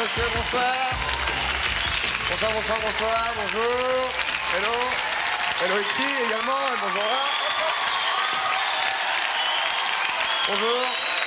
monsieur, bonsoir. Bonsoir, bonsoir, bonsoir, bonjour. Hello. Hello ici également, et bonjour là. Bonjour.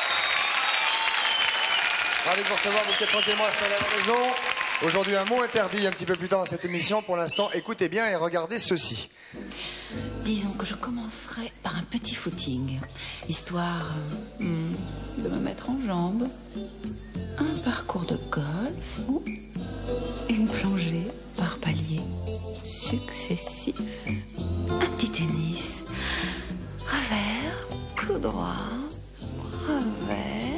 Ravi de vous recevoir, vous êtes tranquillement installés à la maison. Aujourd'hui, un mot interdit un petit peu plus tard dans cette émission. Pour l'instant, écoutez bien et regardez ceci. Disons que je commencerai par un petit footing, histoire de me mettre en jambes, un parcours de golf ou une plongée par paliers successifs, un petit tennis, revers, coup droit, revers.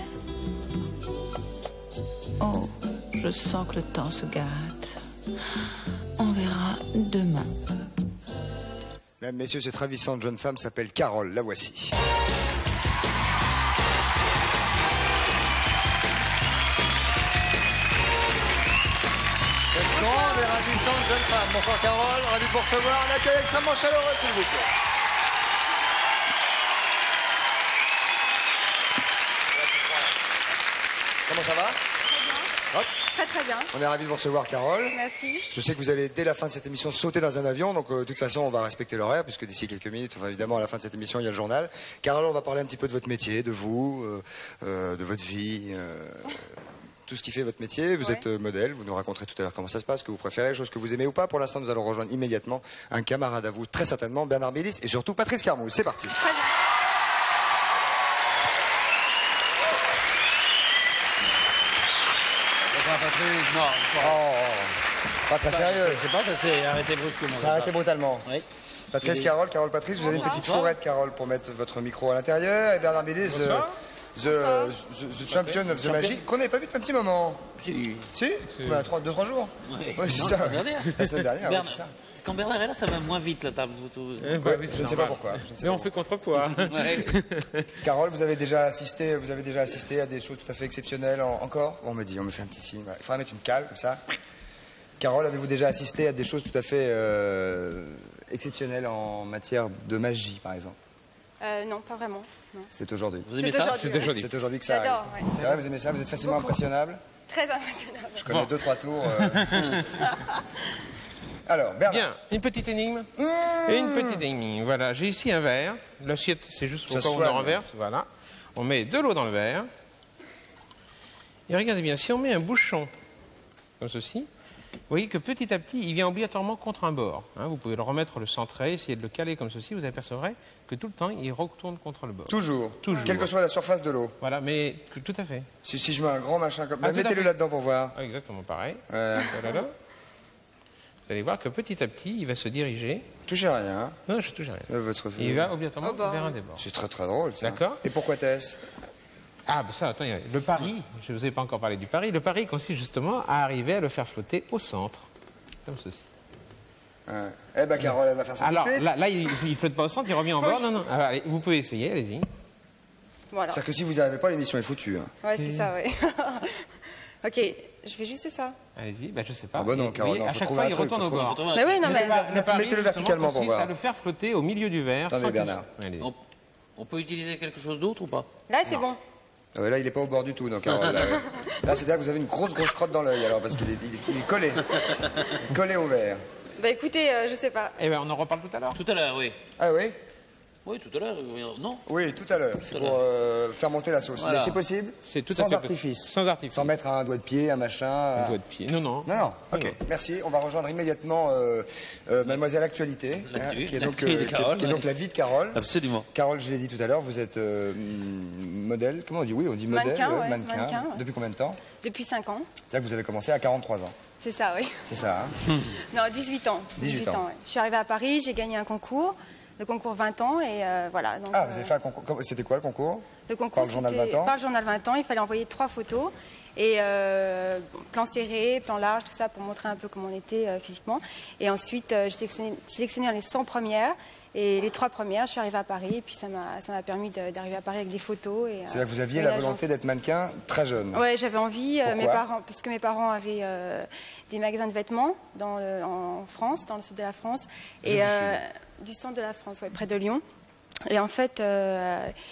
Oh, je sens que le temps se gâte. On verra demain. Mesdames, messieurs, cette ravissante jeune femme s'appelle Carole. La voici. Cette grande et ravissante jeune femme. Bonsoir Carole, ravi de vous recevoir. Un accueil extrêmement chaleureux, s'il vous plaît. Comment ça va? Hop. Très très bien. On est ravis de vous recevoir, Carole. Merci. Je sais que vous allez, dès la fin de cette émission, sauter dans un avion. Donc, de toute façon, on va respecter l'horaire, puisque d'ici quelques minutes, enfin, évidemment, à la fin de cette émission, il y a le journal. Carole, on va parler un petit peu de votre métier, de vous, de votre vie, tout ce qui fait votre métier. Vous êtes modèle, vous nous raconterez tout à l'heure comment ça se passe, ce que vous préférez, les choses que vous aimez ou pas. Pour l'instant, nous allons rejoindre immédiatement un camarade à vous, très certainement, Bernard Mélis, et surtout Patrice Carmouze. C'est parti. Très bien. Patrice. Non, Pas très sérieux. je sais pas, ça s'est arrêté brusquement. Ça a arrêté brutalement. Oui. Patrice, Carole, Patrice, vous avez une petite fourrette, Carole, pour mettre votre micro à l'intérieur. Et Bernard Mélis, the champion of the magic, qu'on n'avait pas vu depuis un petit moment. Si. Si? 2-3 jours. Oui, c'est non, ça. la semaine dernière. La semaine dernière, oui, c'est ça. Quand Bernard est là, ça va moins vite la table. Je ne sais pas pourquoi. Mais on fait contrepoids. Ouais. Carole, vous avez déjà assisté à des choses tout à fait exceptionnelles encore? On me dit, on me fait un petit signe. Il faudra mettre une cale comme ça. Carole, avez-vous déjà assisté à des choses tout à fait exceptionnelles en matière de magie, par exemple? Non, pas vraiment. Non. C'est aujourd'hui. Vous aimez ça? C'est aujourd'hui que ça arrive. J'adore, ouais. C'est vrai, vous aimez ça? Vous êtes facilement impressionnable? Très impressionnable. Je connais 2-3 tours. Alors, Bernard. Bien, une petite énigme. Et une petite énigme. Voilà, j'ai ici un verre. L'assiette, c'est juste pour Ça quand on soigne. le renverse. Voilà. On met de l'eau dans le verre. Et regardez bien, si on met un bouchon comme ceci, vous voyez que petit à petit, il vient obligatoirement contre un bord. Hein, vous pouvez le remettre, le centrer, essayer de le caler comme ceci. Vous apercevrez que tout le temps, il retourne contre le bord. Toujours. Toujours. Quelle que soit la surface de l'eau. Voilà, mais tout à fait. Si je mets un grand machin comme... Ah, tout à mettez-le fait. là-dedans pour voir. Ah, exactement pareil. Voilà. Vous allez voir que petit à petit, il va se diriger. Touchez rien. Hein. Non, je ne touche à rien. Votre... Il va obligatoirement Au bord. vers un des bords. C'est très très drôle ça. D'accord. Et pourquoi t'es-ce? Ah, ben ça, attendez, le pari, je ne vous ai pas encore parlé du pari. Le pari consiste justement à arriver à le faire flotter au centre, comme ceci. Eh ben Carole, elle va faire ça Alors, tout de suite. là il ne flotte pas au centre, il revient en bord. Non, non. Alors, allez, vous pouvez essayer, allez-y. Voilà. C'est-à-dire que si vous n'arrivez pas, l'émission est foutue. Hein. Ouais, c'est ça, ouais. Ok, je fais juste ça. Allez-y, ben je sais pas. Ah bah non, Vous Carole, voyez, non, à faut chaque trouver fois, un il truc, retourne faut au trouver bord. Mais oui, non, mais... Le pari, mettez-le justement, verticalement pour consiste voir. à le faire flotter au milieu du verre. Attendez, sans qu'il- Bernard. Allez. On peut utiliser quelque chose d'autre ou pas? Là, c'est bon. Ah ouais, là, il n'est pas au bord du tout, donc Carole. Là, c'est-à-dire que vous avez une grosse crotte dans l'œil, alors, parce qu'il est collé. Collé au verre. Bah écoutez, je sais pas. Eh ben, on en reparle tout à l'heure. Tout à l'heure, oui. Ah oui? Oui, tout à l'heure. Non? Oui, tout à l'heure. C'est pour faire monter la sauce. Voilà. Mais c'est possible? C'est tout à Sans fait artifice. possible. Sans artifice. Sans mettre un doigt de pied, un machin. Un doigt de pied. Non, non. Non, non. Ok, merci. On va rejoindre immédiatement Mademoiselle Actualité, L'actu- qui est donc, l'actu de Carole, qui est donc la vie de Carole. Absolument. Carole, je l'ai dit tout à l'heure, vous êtes modèle. Comment on dit? Oui, on dit modèle. Mannequin, ouais, mannequin. mannequin, ouais. Depuis combien de temps? Depuis 5 ans. C'est-à-dire que vous avez commencé à 43 ans. C'est ça, oui. C'est ça, hein? Non, 18 ans. 18 ans. Ouais. Je suis arrivée à Paris, j'ai gagné un concours. Le concours 20 ans et voilà. Donc, Ah, vous avez fait un concours. C'était quoi le concours? Le concours, Par le journal c'était 20 ans? Par le journal 20 ans, il fallait envoyer 3 photos. Et plan serré, plan large, tout ça pour montrer un peu comment on était physiquement. Et ensuite, j'ai sélectionné dans les 100 premières. Et les 3 premières, je suis arrivée à Paris. Et puis ça m'a permis d'arriver à Paris avec des photos. C'est-à-dire que vous aviez la volonté d'être mannequin très jeune. Ouais, j'avais envie. Pourquoi Mes parents, parce que mes parents avaient des magasins de vêtements en France, dans le sud de la France. Vous êtes du sud? Du centre de la France, ouais, près de Lyon. Et en fait,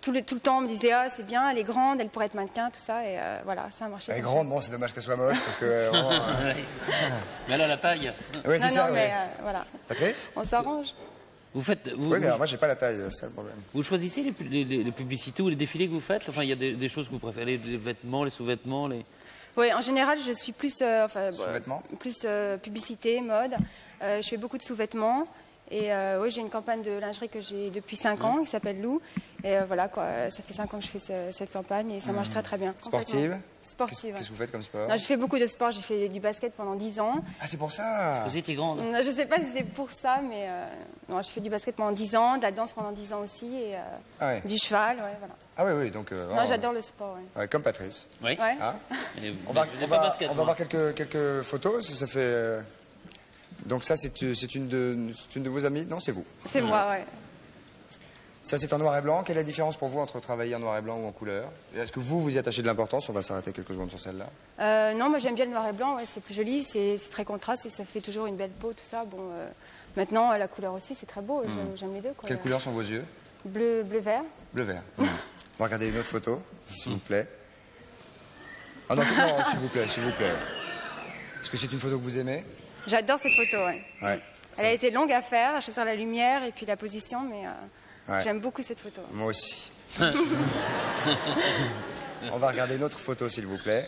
tout le temps, on me disait, ah, c'est bien, elle est grande, elle pourrait être mannequin, tout ça. Et voilà, ça a marché. Elle est comme grande, bon, c'est dommage qu'elle soit moche, parce que... vraiment, Mais elle a la taille. Oui, c'est ça. ça, Non, oui. mais voilà, Patrice? on s'arrange. Vous faites. Oui, mais alors moi, j'ai pas la taille, c'est ça le problème. Vous choisissez les publicités ou les défilés que vous faites? Enfin, il y a des choses que vous préférez, les vêtements, les sous-vêtements, les... Oui, en général, je suis plus, Sous-vêtements plus publicité, mode. Je fais beaucoup de sous-vêtements. Et oui, j'ai une campagne de lingerie que j'ai depuis 5 ans, qui s'appelle Lou. Et voilà, quoi, ça fait 5 ans que je fais cette campagne et ça marche très très bien. Sportive? Sportive. Qu'est-ce que vous faites comme sport? Non, j'ai fait beaucoup de sport, j'ai fait du basket pendant 10 ans. Ah, c'est pour ça! Vous étiez grande. Je ne sais pas si c'est pour ça, mais non, j'ai fait du basket pendant 10 ans, de la danse pendant 10 ans aussi, et du cheval, ouais, voilà. Ah oui, oui, donc... Non, j'adore le sport, ouais. Ouais, comme Patrice. Oui. Ouais. Hein? Et On va, vous n'êtes on pas va, basket, on va moi. voir quelques photos, si ça fait... Donc ça, c'est une de vos amies? Non, c'est vous. C'est moi, ouais. Ça, c'est en noir et blanc. Quelle est la différence pour vous entre travailler en noir et blanc ou en couleur? Est-ce que vous y attachez de l'importance? On va s'arrêter quelques secondes sur celle-là. Non, moi j'aime bien le noir et blanc, ouais, c'est plus joli, c'est très contraste et ça fait toujours une belle peau, tout ça. Bon, maintenant, la couleur aussi, c'est très beau, j'aime les deux. Quoi. Quelle couleur sont vos yeux? Bleu, vert. Bleu-vert. On va regarder une autre photo, s'il vous plaît. Ah non, non, s'il vous plaît, s'il vous plaît. Est-ce que c'est une photo que vous aimez? J'adore cette photo, ouais. Ouais. Elle a été longue à faire, à choisir la lumière et puis la position, mais Ouais. j'aime beaucoup cette photo. Moi aussi. On va regarder une autre photo, s'il vous plaît.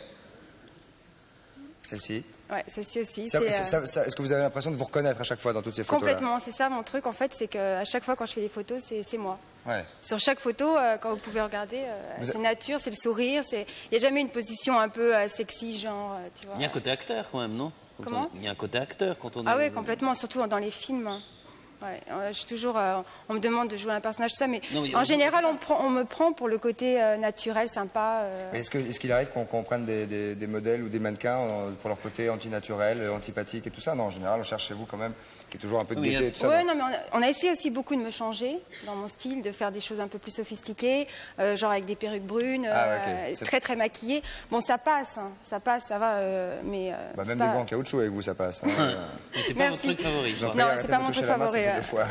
Celle-ci. Ouais, celle-ci aussi. Est-ce que vous avez l'impression de vous reconnaître à chaque fois dans toutes ces photos-là? Complètement, c'est ça mon truc en fait, c'est qu'à chaque fois quand je fais des photos, c'est moi. Ouais. Sur chaque photo, quand vous pouvez regarder, c'est nature, c'est le sourire, il n'y a jamais une position un peu sexy, genre, tu vois. Il y a un côté acteur quand même, non? Comment? Il y a un côté acteur quand on... Ah oui, complètement, surtout dans les films. Ouais, je suis toujours, on me demande de jouer un personnage, tout ça, mais Non, mais en général, on me prend pour le côté naturel, sympa. Mais est-ce qu'il arrive qu'on prenne des modèles ou des mannequins pour leur côté antinaturel, antipathique et tout ça? Non, en général, on cherche chez vous quand même, qui est toujours un peu de Oui, gaieté et tout ça. Ouais, non. non, mais on a essayé aussi beaucoup de me changer dans mon style, de faire des choses un peu plus sophistiquées, genre avec des perruques brunes, Ah ouais, ok. très très maquillées. Bon, ça passe, hein, ça passe, ça va, mais. Bah, c'est même pas- des gants en caoutchouc avec vous, ça passe. Hein. Mais c'est pas Merci. votre truc favori. Je vous en quoi. prie, Non, arrêtez c'est de pas me mon toucher truc la main, ça favori, fait ouais. des fois.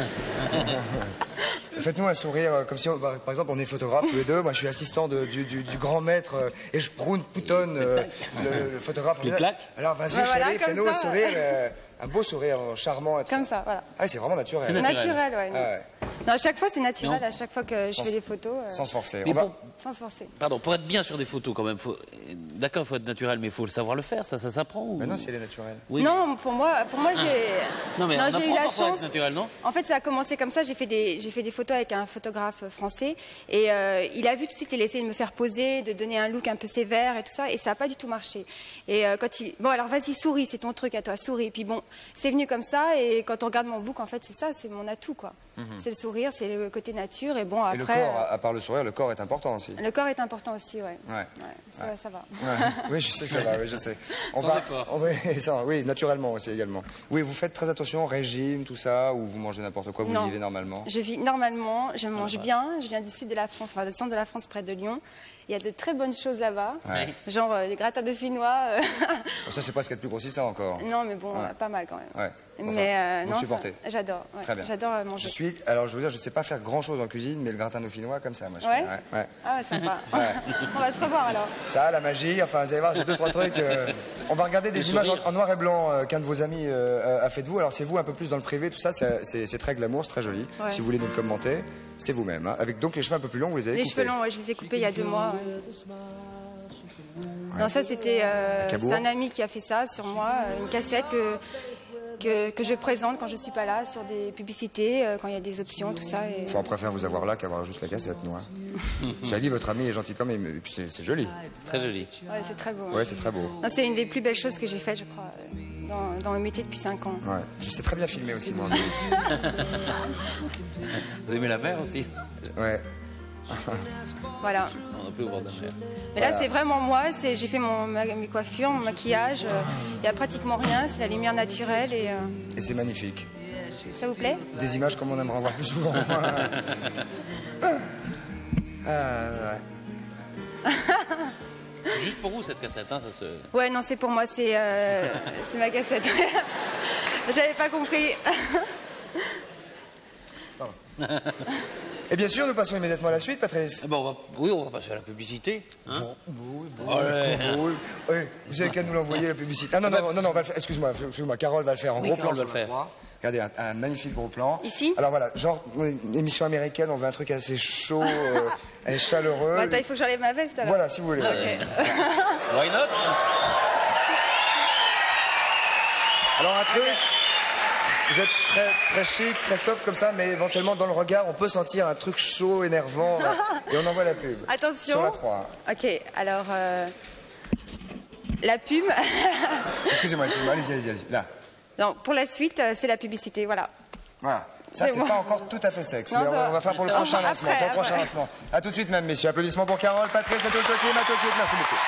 Faites-nous un sourire, comme si, par exemple, on est photographe tous les deux. Moi, je suis assistant du grand maître et je poutonne le photographe. Tu claques? Alors, vas-y, Ouais, voilà, chérie, comme fais-nous un ça. sourire, un beau sourire charmant. Et tout Comme ça. ça, voilà. Ah, c'est vraiment naturel. C'est Naturel, ouais. Ah ouais. Non, à chaque fois, c'est naturel, Non. à chaque fois que je fais des photos, Sans se forcer. Mais On va... pour- sans se forcer. Pardon, pour être bien sur des photos quand même, d'accord, il faut être naturel, mais il faut le savoir le faire, ça s'apprend ou... Mais non, si elle est naturelle. Oui, Non, pour moi, j'ai. Non, mais on j'ai eu apprend la parfois à être chance. naturel, non? En fait, ça a commencé comme ça. J'ai fait des photos avec un photographe français et il a vu tout de suite, il a essayé de me faire poser, de donner un look un peu sévère et tout ça, et ça n'a pas du tout marché. Et quand il, bon, alors vas-y, souris, c'est ton truc à toi, souris. Et puis bon, c'est venu comme ça, et quand on regarde mon book, en fait, c'est ça, c'est mon atout, quoi. C'est le sourire, c'est le côté nature, et bon, Et le après. corps, à part le sourire, le corps est important aussi. Le corps est important aussi, ouais. Ouais. Ça va. Ouais. Oui, je sais que ça va, oui, je sais. Sans effort. Oui, naturellement aussi également. Oui, vous faites très attention au régime, tout ça, ou vous mangez n'importe quoi, vous Non. vivez normalement? Je vis normalement, je mange bien, je viens du sud de la France, enfin du centre de la France, près de Lyon. Il y a de très bonnes choses là-bas, Ouais. genre des gratins dauphinois. Bon, ça, c'est pas ce qu'il y a de plus grossissant encore. Non, mais bon, Ouais. pas mal quand même. Ouais. Enfin, Mais vous non, supportez. j'adore. Ouais. Très bien. J'adore manger. Alors je veux dire, je ne sais pas faire grand chose en cuisine, mais le gratin dauphinois comme ça, moi je Ouais. fais. Ouais. Ah, ouais, sympa. Ouais. On va se revoir alors. Ça, la magie, enfin, vous allez voir, j'ai 2-3 trucs. On va regarder des images en noir et blanc qu'un de vos amis a fait de vous. Alors c'est vous un peu plus dans le privé, tout ça, c'est très glamour, c'est très joli. Ouais. Si vous voulez nous le commenter, c'est vous-même. Hein. Avec donc les cheveux un peu plus longs, vous les avez Les coupés. cheveux longs, ouais, je les ai coupés il y a 2 mois. Non, ça c'était Cabourg. c'est un ami qui a fait ça sur moi, une cassette que je présente quand je suis pas là sur des publicités, quand il y a des options, tout ça. Et... Enfin, on préfère vous avoir là qu'avoir juste la cassette, nous. Hein. Cela dit, votre ami est gentil quand même, et puis c'est joli. Très joli. Ouais, c'est très beau. Ouais, c'est très beau. Non, c'est une des plus belles choses que j'ai faites, je crois, dans le métier depuis 5 ans. Ouais. Je sais très bien filmer aussi, moi. Vous aimez la mer aussi? Ouais. Voilà. On est un peu au bord de la mer. Mais là, c'est vraiment moi. J'ai fait mes coiffures, mon maquillage. Il n'y a pratiquement rien. C'est la lumière naturelle. Et Et c'est magnifique. ça vous plaît? Des images comme on aimerait en voir plus souvent. Ouais. C'est juste pour vous cette cassette, hein, ça se... Ouais, non, c'est pour moi. C'est ma cassette. J'avais pas compris. Et bien sûr, nous passons immédiatement à la suite, Patrice. Ah bon, on va passer à la publicité. Hein. Oui, vous avez qu'à nous l'envoyer, la publicité. Ah non, on va le faire. Excuse-moi, Carole va le faire en gros plan. Carole va le faire. Regardez, un magnifique gros plan. Ici? Alors voilà, genre, une émission américaine, on veut un truc assez chaud, chaleureux. Bon, attends, il faut que j'enlève ma veste alors. Voilà, si vous voulez. Ok. Why not? Alors un truc, vous êtes très, très chic, très soft comme ça, mais éventuellement dans le regard, on peut sentir un truc chaud, énervant, là, et on envoie la pub. Attention. Sur la 3. Ok, alors la pub. Excusez-moi, allez-y. Là. Non, pour la suite, c'est la publicité, voilà. Voilà. Ça, C'est c'est moi. pas encore tout à fait sexe, Non, mais ça on va faire pour le va. prochain lancement. Après, Pour le prochain après. lancement. À tout de suite, même messieurs. Applaudissements pour Carole, Patrice et tout le team. À tout de suite, merci beaucoup.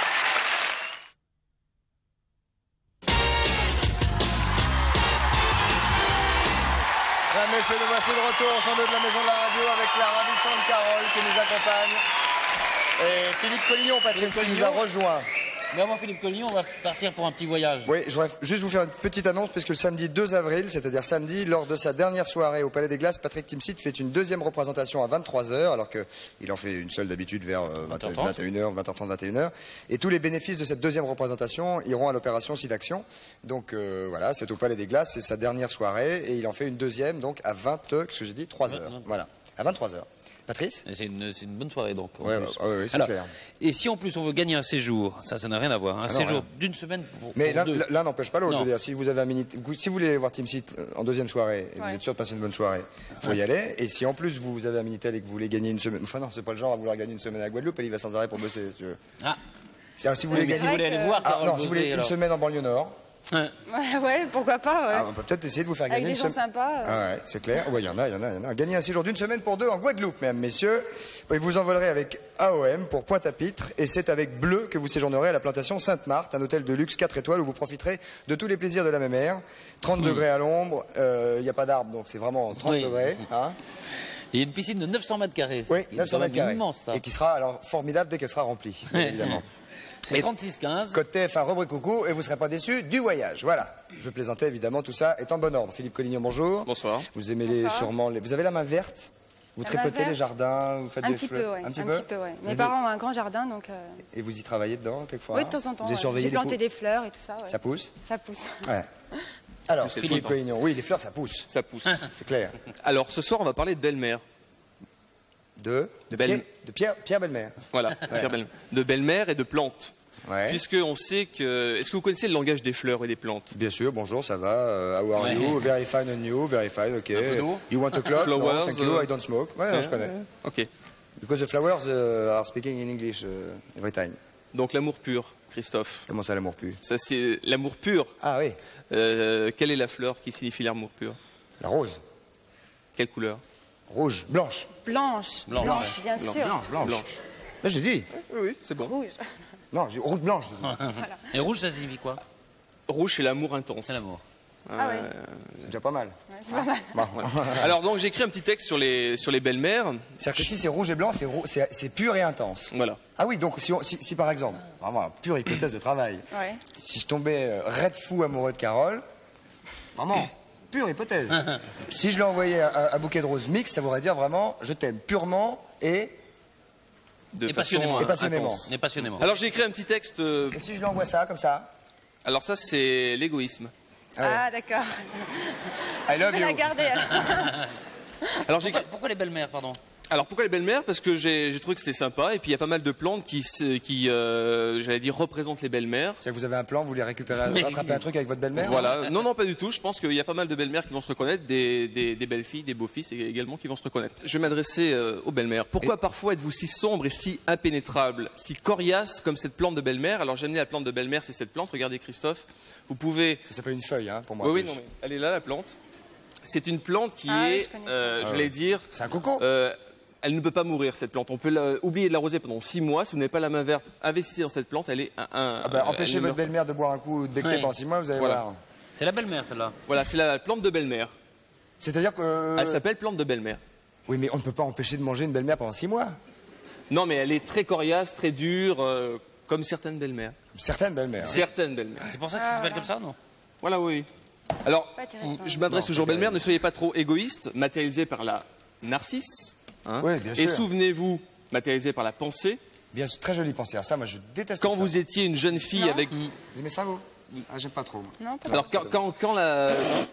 Mesdames, messieurs, nous voici de retour au 102 de la Maison de la Radio avec la ravissante Carole qui nous accompagne. Et Philippe Collignon, Patrice, qui nous a rejoint. Mais avant Philippe Collignon, on va partir pour un petit voyage. Oui, je voudrais juste vous faire une petite annonce, puisque le samedi 2 avril, c'est-à-dire samedi, lors de sa dernière soirée au Palais des Glaces, Patrick Timsit fait une deuxième représentation à 23h, alors qu'il en fait une seule d'habitude vers 21h, 20h30, 21h. Et tous les bénéfices de cette deuxième représentation iront à l'opération SIDAction. Donc voilà, c'est au Palais des Glaces, c'est sa dernière soirée, et il en fait une deuxième, donc à 3h. Voilà, à 23h. Patrice? C'est une bonne soirée donc. Oui, c'est clair. Et si en plus on veut gagner un séjour, ça n'a rien à voir, un séjour rien. d'une semaine pour Mais deux. l'un n'empêche pas l'autre. Non. Je veux dire, si vous avez si vous voulez aller voir Timsit en deuxième soirée et vous êtes sûr de passer une bonne soirée, il faut y aller. Et si en plus vous avez un Minitel et que vous voulez gagner une semaine, enfin non, c'est pas le genre à vouloir gagner une semaine à Guadeloupe, elle y va sans arrêt pour bosser. Si tu veux. Ah. Si vous voulez Mais si gagner, vous voulez aller voir Carole non, si vous voulez bosser, une alors. semaine en banlieue nord. Hein. Ouais, pourquoi pas, ouais. On peut peut-être essayer de vous faire Avec gagner des une gens semaine. sympas. Ah ouais, c'est clair. Ouais, il y en a. Gagner un séjour d'une semaine pour deux en Guadeloupe, mesdames, messieurs. Et vous envolerez avec AOM pour Pointe-à-Pitre. Et c'est avec Bleu que vous séjournerez à la plantation Sainte-Marthe, un hôtel de luxe 4 étoiles où vous profiterez de tous les plaisirs de la même mer. 30 degrés à l'ombre. Il n'y a pas d'arbre, donc c'est vraiment 30 degrés. Hein. Il y a une piscine de 900 mètres carrés. Oui, 900 mètres carrés. Immense, ça. Et qui sera alors formidable dès qu'elle sera remplie, bien évidemment. C'est 36,15. Code TF1, rubrique coucou, et vous ne serez pas déçus du voyage. Voilà. Je plaisantais évidemment, tout ça est en bon ordre. Philippe Collignon, bonjour. Bonsoir. Vous aimez sûrement les... Vous avez la main verte? Vous La tripotez main les verte jardins, vous faites Un des petit peu, fleurs? ouais. Un petit ouais. Vous Mes avez- parents ont un grand jardin, donc. Et vous y travaillez dedans, quelquefois? Oui, de temps en temps. Vous avez ouais. surveillé J'ai les planté des fleurs et tout ça. Ouais. Ça pousse? Ça pousse. Ouais. Alors, C'est Philippe le Collignon, oui, les fleurs, ça pousse. Ça pousse. C'est clair. Alors, ce soir, on va parler de belle-mère. De Pierre Bellemare. Voilà, de belle-mère et de plantes. Ouais. Puisqu'on sait que... Est-ce que vous connaissez le langage des fleurs et des plantes? Bien sûr, bonjour, ça va? How are you? Very fine and you, very fine, ok. peu d'eau. You want a club? No, Flowers, thank you, I don't smoke. Ouais, non, je connais. Ok. Because the flowers are speaking in English every time. Donc, l'amour pur, Christophe. Comment ça, l'amour pur? Ça, c'est l'amour pur. Ah oui, Quelle est la fleur qui signifie l'amour pur? la rose. Quelle couleur? Rouge, blanche. Blanche. Blanche, Blanche, bien sûr. Blanche. Là, j'ai dit. Oui, c'est bon. Rouge. Non, j'ai rouge, blanche. j'ai dit. Et rouge, ça signifie quoi? Rouge, c'est l'amour intense. C'est l'amour. Ah ouais. C'est déjà pas mal. Ouais, c'est pas mal. Bon. Alors, donc, j'ai écrit un petit texte sur les belles-mères. C'est-à-dire que si c'est rouge et blanc, c'est pur et intense. Voilà. Ah oui, donc si par exemple, vraiment, pure hypothèse de travail, Ouais. si je tombais raide fou amoureux de Carole, vraiment, pure hypothèse. Si je lui envoyais un bouquet de roses mixte, ça voudrait dire vraiment, je t'aime purement et De Et façon passionnément. Et passionnément. intense. Mais passionnément. Alors, j'ai écrit un petit texte. Et si je lui envoie ça, comme ça, Alors, ça, c'est l'égoïsme. Ah, d'accord. I Tu love peux la you. garder. Alors, j'ai Pourquoi les belles-mères, pardon? Alors pourquoi les belles-mères? Parce que j'ai trouvé que c'était sympa et puis il y a pas mal de plantes qui j'allais dire, représentent les belles-mères. C'est-à-dire que vous avez un plan, vous voulez récupérer, rattraper un truc avec votre belle-mère? Voilà. Non, non, pas du tout. Je pense qu'il y a pas mal de belles-mères qui vont se reconnaître, des belles filles, des beaux fils également qui vont se reconnaître. Je vais m'adresser aux belles-mères. Pourquoi parfois êtes-vous si sombre et si impénétrable, si coriace comme cette plante de belle-mère? Alors j'ai amené la plante de belle-mère, c'est cette plante. Regardez Christophe, vous pouvez... Ça s'appelle une feuille, hein, pour moi. Oui, en oui, plus. non, mais elle est là la plante. C'est une plante qui Ah oui, est, je connais ça. je vais dire... C'est un coco. Elle ne peut pas mourir, cette plante. On peut oublier de l'arroser pendant 6 mois. Si vous n'avez pas la main verte, investissez dans cette plante. Elle est Empêchez elle ne votre meurt pas. belle-mère de boire un coup de becté Ouais. pendant 6 mois, vous allez Voilà. voir. C'est la belle-mère, celle-là. Voilà, c'est la plante de belle-mère. C'est-à-dire que... Elle s'appelle plante de belle-mère. Oui, mais on ne peut pas empêcher de manger une belle-mère pendant 6 mois. Non, mais elle est très coriace, très dure, comme certaines belles-mères. Certaines belles-mères. hein. Certaines belles-mères. C'est pour ça que ça s'appelle comme ça, non? Voilà, oui. Alors, Pas terrible. je m'adresse Non, toujours aux pas belles-mères. Ne soyez pas trop égoïstes, matérialisés par la narcisse. hein. Oui, bien Et sûr. souvenez-vous, matérialisé par la pensée, Bien sûr, très jolie pensée. Alors ça, moi, je déteste quand ça. vous étiez une jeune fille Non. avec... Vous aimez ça, vous Ah, j'aime pas trop. moi. Non, pas Alors, quand la...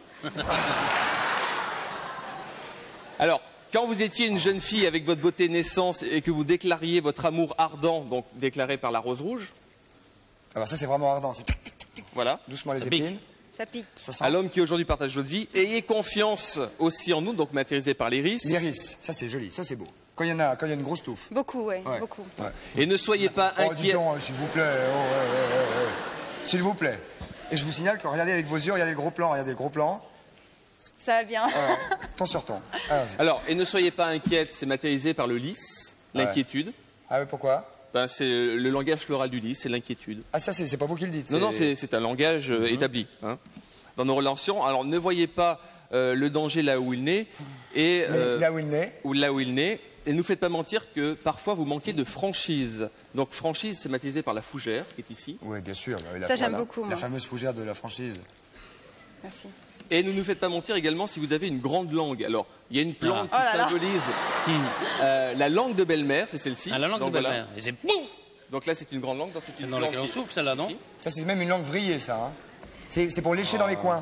Alors, quand vous étiez une jeune fille avec votre beauté naissance et que vous déclariez votre amour ardent, donc déclaré par la rose rouge, Alors ça, c'est vraiment ardent. C'est voilà, doucement les Ça pique. épines. ça pique. Ça sent à l'homme qui aujourd'hui partage votre vie, ayez confiance aussi en nous, donc matérialisé par l'iris. l'iris. Ça, c'est joli. Ça, c'est beau. Quand il y a une grosse touffe. Beaucoup, ouais, Ouais. beaucoup. Ouais. Et ne soyez pas Oh, dis inquiets. donc, s'il vous plaît. S'il vous plaît. Et je vous signale que regardez avec vos yeux, regardez le gros plan, Ça va bien. Temps sur temps. Allons-y. Alors, et ne soyez pas inquiète, c'est matérialisé par le lys, l'inquiétude. Ah oui, pourquoi Ben, c'est le langage floral du lys, c'est l'inquiétude. Ah, ça, c'est pas vous qui le dites. Non, non, c'est un langage établi, hein, dans nos relations. Alors, ne voyez pas le danger là où il naît, et, Mais là où il naît. ou là où il naît, et ne nous faites pas mentir que parfois vous manquez de franchise. Donc, franchise, c'est matérialisé par la fougère, qui est ici. Oui, bien sûr. bah oui, Ça, j'aime voilà. beaucoup, La moi. fameuse fougère de la franchise. Merci. Et ne nous faites pas mentir également si vous avez une grande langue. Alors, il y a une plante Ah. Oh qui là là. symbolise la langue de belle-mère, c'est celle-ci. Ah, la langue Donc, de voilà. belle-mère. Et c'est Donc là, c'est une grande langue. C'est une dans langue laquelle on qui- souffle, celle-là, non ici. Ça, c'est même une langue vrillée, ça. Hein. C'est pour lécher dans les coins.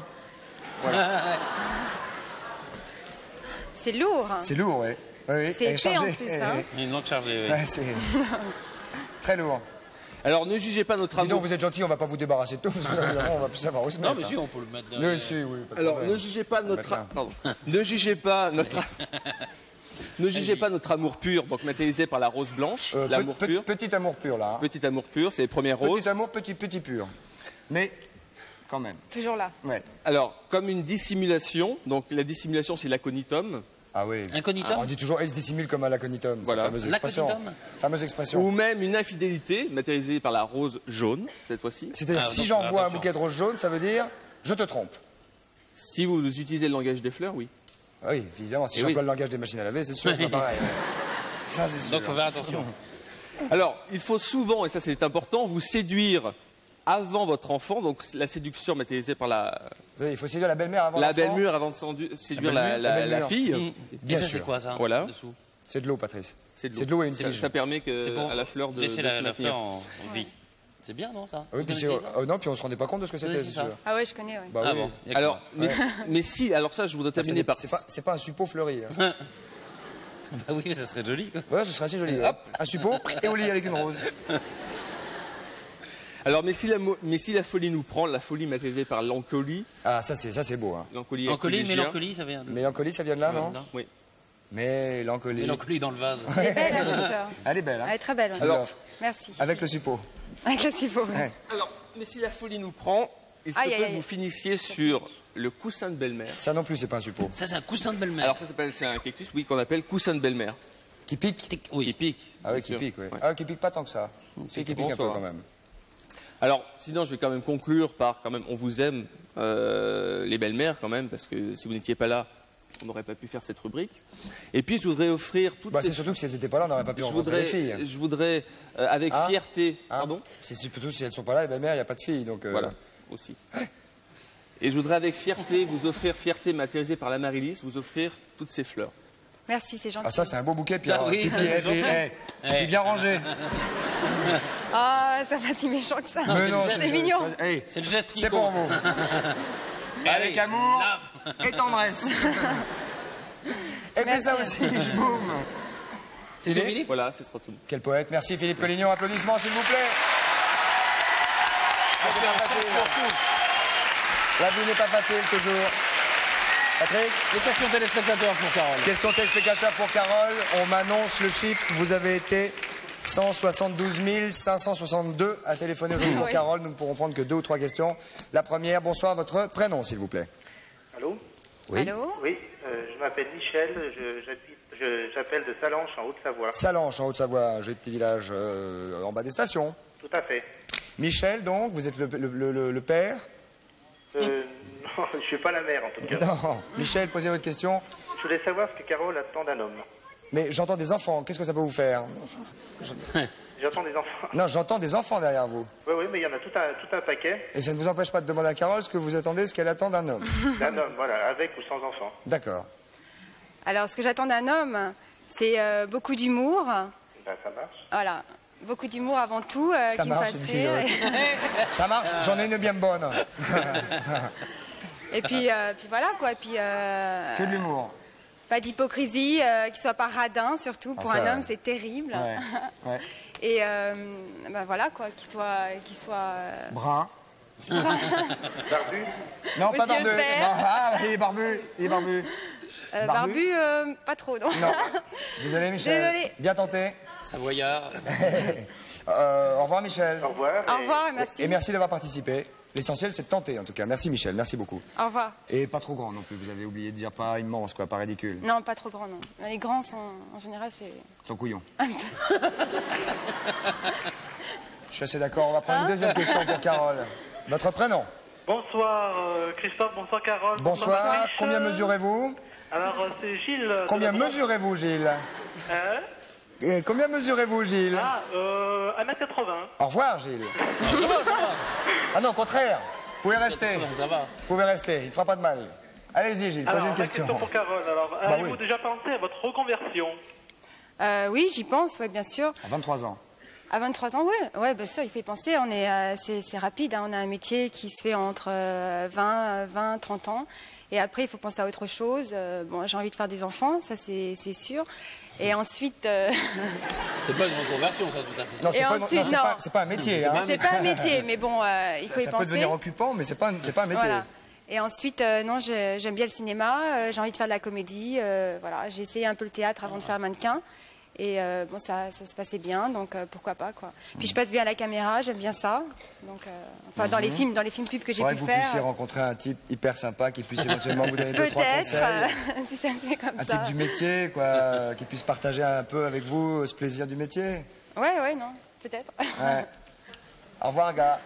C'est lourd. Hein. C'est lourd, oui. Oui, oui. C'est Elle est épais, en chargée. plus, hein. Une langue chargée, oui. Ouais, c'est très lourd. Alors, ne jugez pas notre Dis donc, amour. vous êtes gentil, on va pas vous débarrasser de tout, parce que évidemment, on va plus savoir où se Non, mettre. mais hein. si, on peut le mettre dans Oui, si, oui. pas de Alors, problème. ne jugez pas notre. mettre là. Pardon. Ne jugez pas notre. Ne jugez pas notre amour pur, donc matérialisé par la rose blanche, l'amour pur. Petit amour pur, là. Hein. Petit amour pur, c'est les premières roses. Petit amour, petit pur. Mais, quand même. Toujours là. Ouais. Alors, comme une dissimulation, donc la dissimulation, c'est l'aconitum, Ah oui. Incognitum On dit toujours, elle se dissimule comme à l'aconitum. Voilà. Cette fameuse expression. L'aconitum Fameuse expression. ou même une infidélité, matérialisée par la rose jaune, cette fois-ci. C'est-à-dire, Ah, si non, j'envoie un attention. bouquet de roses jaunes, ça veut dire, je te trompe. Si vous utilisez le langage des fleurs, oui. Oui, évidemment, si Eh j'emploie oui. le langage des machines à laver, c'est sûr, c'est pas pareil. Ouais. Ça, c'est sûr. Donc, il faut faire attention. Alors, il faut souvent, et ça c'est important, vous séduire avant votre enfant, donc la séduction matérialisée par la Oui, il faut séduire la belle-mère avant l'enfant. belle-mère avant de séduire la belle-mure. fille. Et Bien ça, c'est sûr. quoi, ça Voilà. Dessous C'est de l'eau, Patrice. C'est C'est de l'eau et une Ça- tige. Ça permet C'est que pour à la fleur de laisser se la maintenir. fleur en vie. C'est bien, non, ça Oui, Vous puis connaissez ça non, puis on se rendait pas compte de ce que c'était, Oui, c'est c'est ça. sûr. Ah ouais, je connais, ouais. Bah Ah oui. bon il y a que Alors, moi. mais si, alors ça, je voudrais terminer par. C'est pas un suppôt fleuri. Hein. Bah oui, mais ça serait joli, quoi. Ouais, ce serait assez joli. Hop, un suppôt et au lit avec une rose. Alors, mais si la folie nous prend, la folie matérialisée par l'encolie, Ah, ça c'est beau. Hein. l'encolie Mélancolie, écolégien. mélancolie, ça vient de... Mélancolie, ça vient de là, non Non. Oui. Mélancolie. Mélancolie dans le vase. Elle est belle, hein, cette fleur. Elle est belle, hein. Elle est très belle. ouais. Alors, Merci. Avec le suppôt. Avec le suppôt. ouais. Ouais. Alors, mais si la folie nous prend, il se Aïe, peut aïe, que aïe. vous finissiez sur le coussin de belle-mère. Ça non plus, c'est pas un suppôt. Ça, c'est un coussin de belle-mère. Alors ça s'appelle, c'est un cactus, oui, qu'on appelle coussin de belle-mère. Qui pique Qui Oui. pique. Ah oui, bien qui sûr. pique, oui. Ouais. Ah, qui pique pas tant que ça. Si, qui pique un peu bonsoir. quand même. Alors, sinon, je vais quand même conclure par, quand même, on vous aime, les belles-mères quand même, parce que si vous n'étiez pas là, on n'aurait pas pu faire cette rubrique. Et puis, je voudrais offrir toutes Bah, ces... c'est surtout que si elles n'étaient pas là, on n'aurait pas pu je rencontrer les filles. voudrais avec Ah. fierté... Hein Pardon C'est plutôt si elles sont pas là, les belles-mères, il n'y a pas de filles. Donc, Voilà, aussi. Et je voudrais avec fierté vous offrir, fierté matérialisée par l'Amaryllis, vous offrir toutes ces fleurs. Merci, c'est gentil. Ah, ça, c'est un beau bouquet, puis, Ah alors, oui, puis, ça, puis, c'est puis, gentil. puis bien rangé. Ah, ça va si méchant que ça. Mais non, c'est mignon. Hey, C'est le geste qui c'est pour compte. vous. Avec amour Là. et tendresse. Et puis ça Merci. aussi, je boum. C'est tout, Philippe Voilà, ce sera tout. Quel poète. Merci Philippe Collignon. Applaudissements, s'il vous plaît. La vie n'est pas facile, toujours. Patrice? Les questions téléspectateurs pour Carole. Question téléspectateur pour Carole. On m'annonce le chiffre. Vous avez été 172 562 à téléphoner aujourd'hui pour Oui. Carole. Nous ne pourrons prendre que 2 ou 3 questions. La première, bonsoir, votre prénom, s'il vous plaît. Allô? Oui. Allô? Oui, je m'appelle Michel, j'appelle de Salanches en Haute-Savoie. Salanches, en Haute-Savoie, un joli petit village en bas des stations. Tout à fait. Michel, donc, vous êtes le père? Non, je suis pas la mère en tout cas. Non. Michel, posez votre question. Je voulais savoir ce que Carole attend d'un homme. Mais j'entends des enfants. Qu'est-ce que ça peut vous faire? J'entends des enfants. Non, j'entends des enfants derrière vous. Oui, oui, mais il y en a tout un paquet. Et ça ne vous empêche pas de demander à Carole ce que vous attendez, ce qu'elle attend d'un homme. D'un homme, voilà, avec ou sans enfant. D'accord. Alors, ce que j'attends d'un homme, C'est beaucoup d'humour. Ben, ça marche. Voilà. Beaucoup d'humour avant tout. Ça qui me marche, fasse dit, rire. Ça marche, j'en ai une bien bonne. Et puis voilà quoi. Et puis, Que de l'humour. pas d'hypocrisie, qu'il soit pas radin surtout. Pour ça, un homme, ouais. c'est terrible. Ouais, ouais. Et ben voilà quoi, qu'il soit Brun. Barbu. Non, pas Monsieur barbu. le père. Non, ah, il est barbu. Il est barbu. barbu, pas trop non. Non. Désolé, Michel. Désolé. Bien tenté. Savoyard. Au revoir, Michel. Au revoir. Au revoir et merci. Et merci d'avoir participé. L'essentiel, c'est de tenter, en tout cas. Merci, Michel. Merci beaucoup. Au revoir. Et pas trop grand non plus. Vous avez oublié de dire pas immense, quoi, pas ridicule. Non, pas trop grand non. Les grands sont, en général, c'est... Son couillon. Je suis assez d'accord. On va prendre une deuxième question pour Carole. Votre prénom? Bonsoir Christophe, bonsoir Carole. Bonsoir. Maurice. Combien mesurez-vous? Alors c'est Gilles. de Combien la Bronx. mesurez-vous, Gilles? Hein? Et combien mesurez-vous, Gilles? Ah, 1m80. Au revoir, Gilles. Ah non, au contraire. Vous pouvez rester. Ça va. Vous pouvez rester. Il ne fera pas de mal. Allez-y, Gilles. Alors, Posez une la question. question pour Carole. Alors, Bah avez-vous oui. déjà pensé à votre reconversion? Oui, j'y pense, ouais, bien sûr. À 23 ans. À 23 ans, ouais, bien sûr, il faut y penser. On est, c'est rapide, hein, on a un métier qui se fait entre 20, 30 ans. Et après, il faut penser à autre chose. Bon, j'ai envie de faire des enfants, ça c'est sûr. Et ensuite... C'est pas une reconversion, ça, tout à fait. Non, c'est Et pas, ensuite, non, c'est non. pas un métier. Hein. c'est pas un métier, mais bon, il faut y Ça penser. peut devenir occupant, mais c'est pas un métier. Voilà. Et ensuite, non, j'aime bien le cinéma, j'ai envie de faire de la comédie. Voilà, j'ai essayé un peu le théâtre avant de faire mannequin. Et bon, ça se passait bien, donc pourquoi pas, quoi. Puis je passe bien à la caméra, j'aime bien ça. Donc, enfin, dans les films pubs que j'ai Faudrait pu que vous faire. puissiez rencontrer un type hyper sympa qui puisse éventuellement vous donner 2-3 Peut-être, conseils. si ça se fait comme Un ça. type du métier, quoi, qui puisse partager un peu avec vous ce plaisir du métier. Ouais, non, peut-être. Ouais. Au revoir, gars.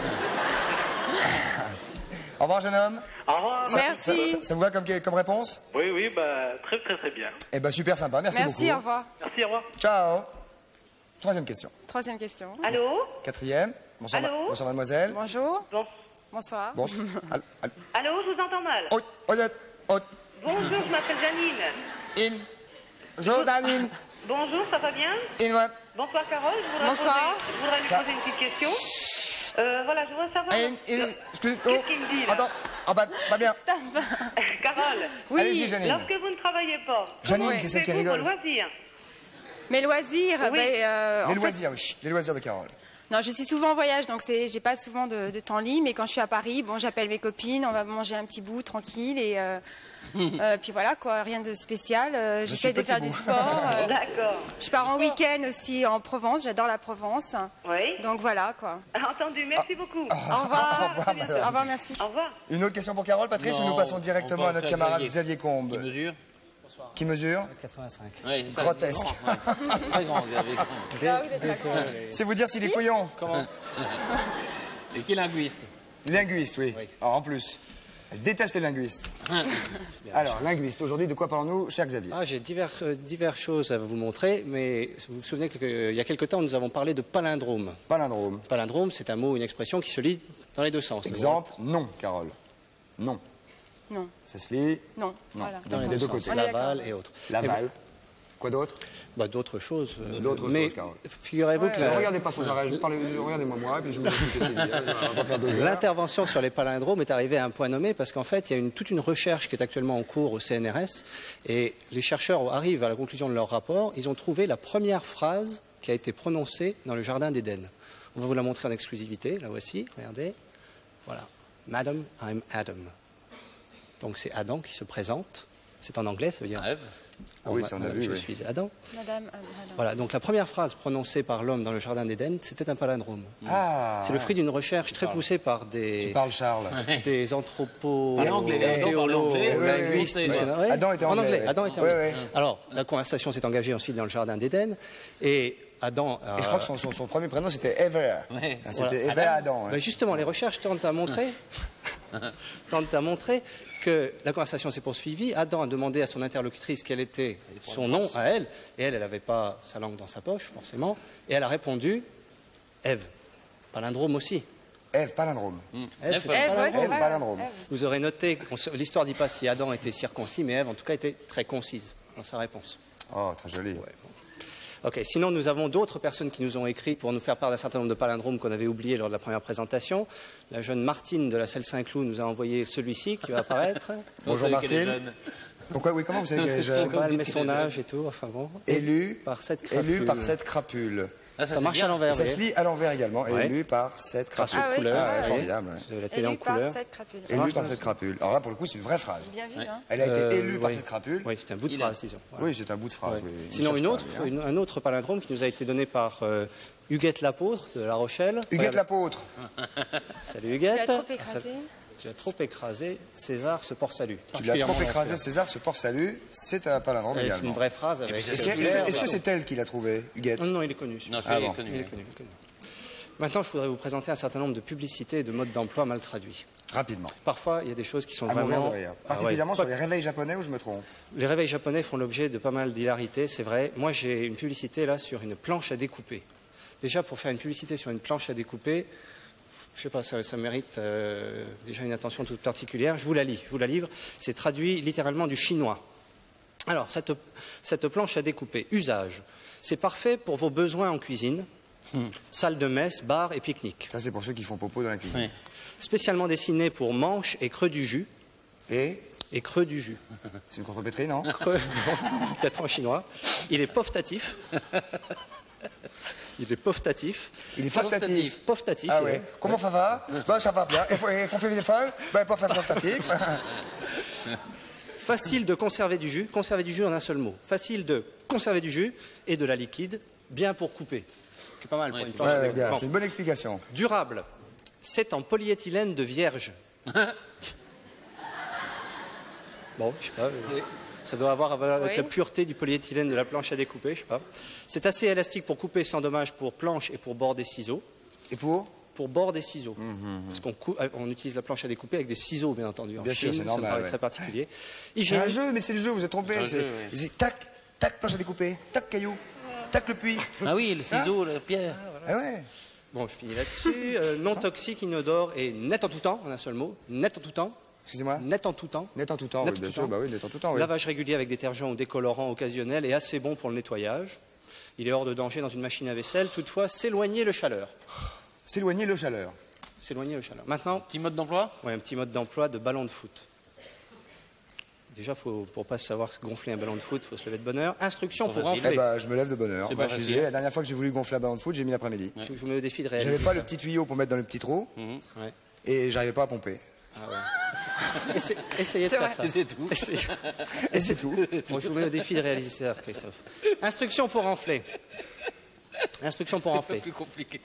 Au revoir, jeune homme. Au revoir. Merci. Ça vous va comme réponse? Oui, bah, très bien. Eh ben super sympa, merci beaucoup. Merci, au revoir. Merci, au revoir. Ciao. Troisième question. Troisième question. Allô? Quatrième. Bonsoir, Allô bonsoir mademoiselle. Bonjour. Bon. Bonsoir. Bonsoir. Allô, je vous entends mal. Bonjour, je m'appelle Janine. Jordanine. Bonjour, ça va bien? Bonsoir Carole, Bonsoir. je voudrais lui poser une petite question. Voilà, je voudrais savoir... Qu'est-ce qu'il me dit là? Attends. Ah bah, pas bien. Carole, Oui. Allez-y, Janine. lorsque vous ne travaillez pas, Janine, comment c'est celle qui faites-vous vos rigole. loisirs? Mes loisirs, Oui. en Les fait, loisirs, oui. Chut, les loisirs de Carole. non, je suis souvent en voyage, donc j'ai pas souvent de temps libre. Mais quand je suis à Paris, bon, j'appelle mes copines, on va manger un petit bout tranquille et puis voilà quoi, rien de spécial. suis J'essaie de petit faire bout. du sport. D'accord. Je pars en week-end aussi en Provence. J'adore la Provence. Oui. Donc voilà quoi. Entendu, merci beaucoup. Au revoir. Au revoir, madame. Au revoir, merci. Au revoir. Une autre question pour Carole, Patrice, ou nous passons directement on à notre passe à camarade Xavier. Xavier Combe, Qui mesure qui mesure 85. Ouais, c'est ça, Grotesque. grand, ouais. Très grand, Xavier. Ah, vous êtes pas con. C'est vous dire s'il est couillon. Comment Et qui est linguiste Linguiste, oui. Alors, en plus, elle déteste les linguistes. Alors, linguiste, aujourd'hui, de quoi parlons-nous, cher Xavier? Ah, j'ai diverses choses à vous montrer, mais vous vous souvenez qu'il y a quelque temps, nous avons parlé de palindrome. Palindrome. Palindrome, c'est un mot, une expression qui se lit dans les deux sens. Exemple, non, Carole. Non. Non, Ça se lit non. Non. Voilà. Dans les Des deux deux sens, côtés. l'aval et autres. Laval. Quoi d'autre? Bah, d'autres choses. D'autres mais choses, Carole. figurez-vous que Ne regardez pas sans arrêt, regardez-moi moi, et puis je vous dis ce que c'est. On va pas faire 2 heures. l'intervention sur les palindromes est arrivée à un point nommé parce qu'en fait, il y a toute une recherche qui est actuellement en cours au CNRS et les chercheurs arrivent à la conclusion de leur rapport. Ils ont trouvé la première phrase qui a été prononcée dans le jardin d'Éden. On va vous la montrer en exclusivité. La voici. Regardez. Voilà. Madam, I'm Adam. Donc c'est Adam qui se présente. C'est en anglais, ça veut dire. Rêve. Ah oui, ça on a vu, Je oui. suis Adam. Madame. Voilà. Donc la première phrase prononcée par l'homme dans le jardin d'Éden, c'était un palindrome. Ah, C'est le fruit d'une recherche très poussée par tu des parles, Charles. anthropos, En anglais, Adam parle anglais, linguistes, oui, oui, etc. oui. Adam était en anglais, anglais. oui. Adam était Oui, anglais. oui. Alors, la conversation s'est engagée ensuite dans le jardin d'Éden, et Adam. Et je crois que son premier prénom c'était Ever. Ouais. Ah, Voilà. c'était Ever Adam. Ben justement, les recherches tentent à montrer que la conversation s'est poursuivie. Adam a demandé à son interlocutrice quel était son nom à elle, et elle n'avait pas sa langue dans sa poche, forcément, et elle a répondu Ève. Palindrome aussi. Ève, palindrome. Ève, c'est un Ève, ouais, palindrome. c'est vrai. palindrome. Ève. Vous aurez noté, l'histoire ne dit pas si Adam était circoncis, mais Ève, en tout cas, était très concise dans sa réponse. Oh, très joli. Ouais. Ok, sinon nous avons d'autres personnes qui nous ont écrit pour nous faire part d'un certain nombre de palindromes qu'on avait oubliés lors de la première présentation. La jeune Martine de la Selle Saint-Cloud nous a envoyé celui-ci qui va apparaître. Bonjour Martine. Pourquoi, oui, comment vous savez qu'elle est jeune? Elle met son âge et tout, enfin bon. Élu par cette crapule. Élu par cette crapule. Ah, ça marche à l'envers. Et ça se lit à l'envers également. Ouais. Élu par cette crapule. Ah oui, couleur. c'est vrai. Formidable. De la télé en Élu par couleur. cette crapule. Élu par cette crapule. Alors là, pour le coup, c'est une vraie phrase. Bien vu, hein. Elle a été élue par oui. cette crapule. Oui, c'est un bout de phrase, disons. Voilà. Oui, c'est un bout de phrase. Ouais. Oui, oui. Sinon, Il une cherche autre, pas, lui, hein. un autre palindrome qui nous a été donné par Huguette Lapôtre de La Rochelle. Huguette Lapôtre. Salut Tu Huguette. l'as trop écrasé. Tu as trop écrasé, César se porte salut. Tu l'as trop écrasé, César se porte salut. C'est un palindrome C'est une également. vraie phrase avec. Est-ce que c'est elle qui l'a trouvé, Huguette? Non, il est connu. Non, Ah il est bon. connu. Il est connu. Maintenant, je voudrais vous présenter un certain nombre de publicités et de modes d'emploi mal traduits. Rapidement. Parfois, il y a des choses qui sont À mourir vraiment. de rire. Ah Particulièrement ouais. sur les réveils japonais, où je me trompe. Les réveils japonais font l'objet de pas mal d'hilarité, c'est vrai. Moi, j'ai une publicité là sur une planche à découper. Déjà, pour faire une publicité sur une planche à découper, je sais pas, ça mérite déjà une attention toute particulière. Je vous la lis, je vous la livre. C'est traduit littéralement du chinois. Alors, cette planche à découper, usage. C'est parfait pour vos besoins en cuisine, salle de messe, bar et pique-nique. Ça, c'est pour ceux qui font popo dans la cuisine. Oui. Spécialement dessiné pour manches et creux du jus. Et creux du jus. c'est une contrepétrie, non? Creux, peut-être en chinois. Il est poftatif. Il est poftatif. Il est poftatif. Poftatif. Ah il ouais. est. Comment ça va? Ben, ça va bien. Il faut faire des feuilles? Ben, pas faire poftatif. Facile de conserver du jus en un seul mot. Facile de conserver du jus et de la liquide, bien pour couper. C'est pas mal pour Ouais, une c'est planche à Ouais, découper. bien. Bon. C'est une bonne explication. Durable. C'est en polyéthylène de vierge. Bon, je sais pas. Ça doit avoir avec Oui. la pureté du polyéthylène de la planche à découper, je sais pas. C'est assez élastique pour couper sans dommage pour planche et pour bord des ciseaux. Et pour? Pour bord des ciseaux. Parce on utilise la planche à découper avec des ciseaux, bien entendu. En Bien sûr, Chine, c'est normal, ça me paraît ouais. très particulier. C'est Hygiène. un jeu, mais c'est le jeu, vous êtes trompé. un C'est jeu, oui. c'est tac, tac, planche à découper, tac, caillou, tac, le puits. Ah oui, le ciseau, la pierre. Ah ouais. Bon, je finis là-dessus. Non toxique, inodore et net en tout temps, en un seul mot. Net en tout temps. Excusez-moi. Net en tout temps. Net en tout temps, Net oui, en bien tout sûr. temps. Bah oui, net en tout temps, oui. Lavage régulier avec détergent ou décolorant occasionnel et assez bon pour le nettoyage. Il est hors de danger dans une machine à vaisselle. Toutefois, s'éloigner le chaleur. S'éloigner le chaleur. S'éloigner le chaleur. Maintenant, Petit mode d'emploi? un petit mode d'emploi de ballon de foot. Déjà, pour ne pas savoir gonfler un ballon de foot, il faut se lever de bonne heure. Instruction Pas pour facile. Eh enfler. ben, je me lève de bonne heure. C'est Bah, pas je suis facile. désolé, la dernière fois que j'ai voulu gonfler un ballon de foot, j'ai mis l'après-midi. Je vous mets au défi de réaliser. J'avais pas ça. le petit tuyau pour mettre dans le petit trou Ouais. et j'arrivais pas à pomper. Essayez de C'est faire vrai. ça. Et c'est tout. Essayez. Et c'est tout. Bon, je vous mets au défi de réaliser ça, Christophe. Instruction pour enfler. Instruction pour enfler. Plus compliqué.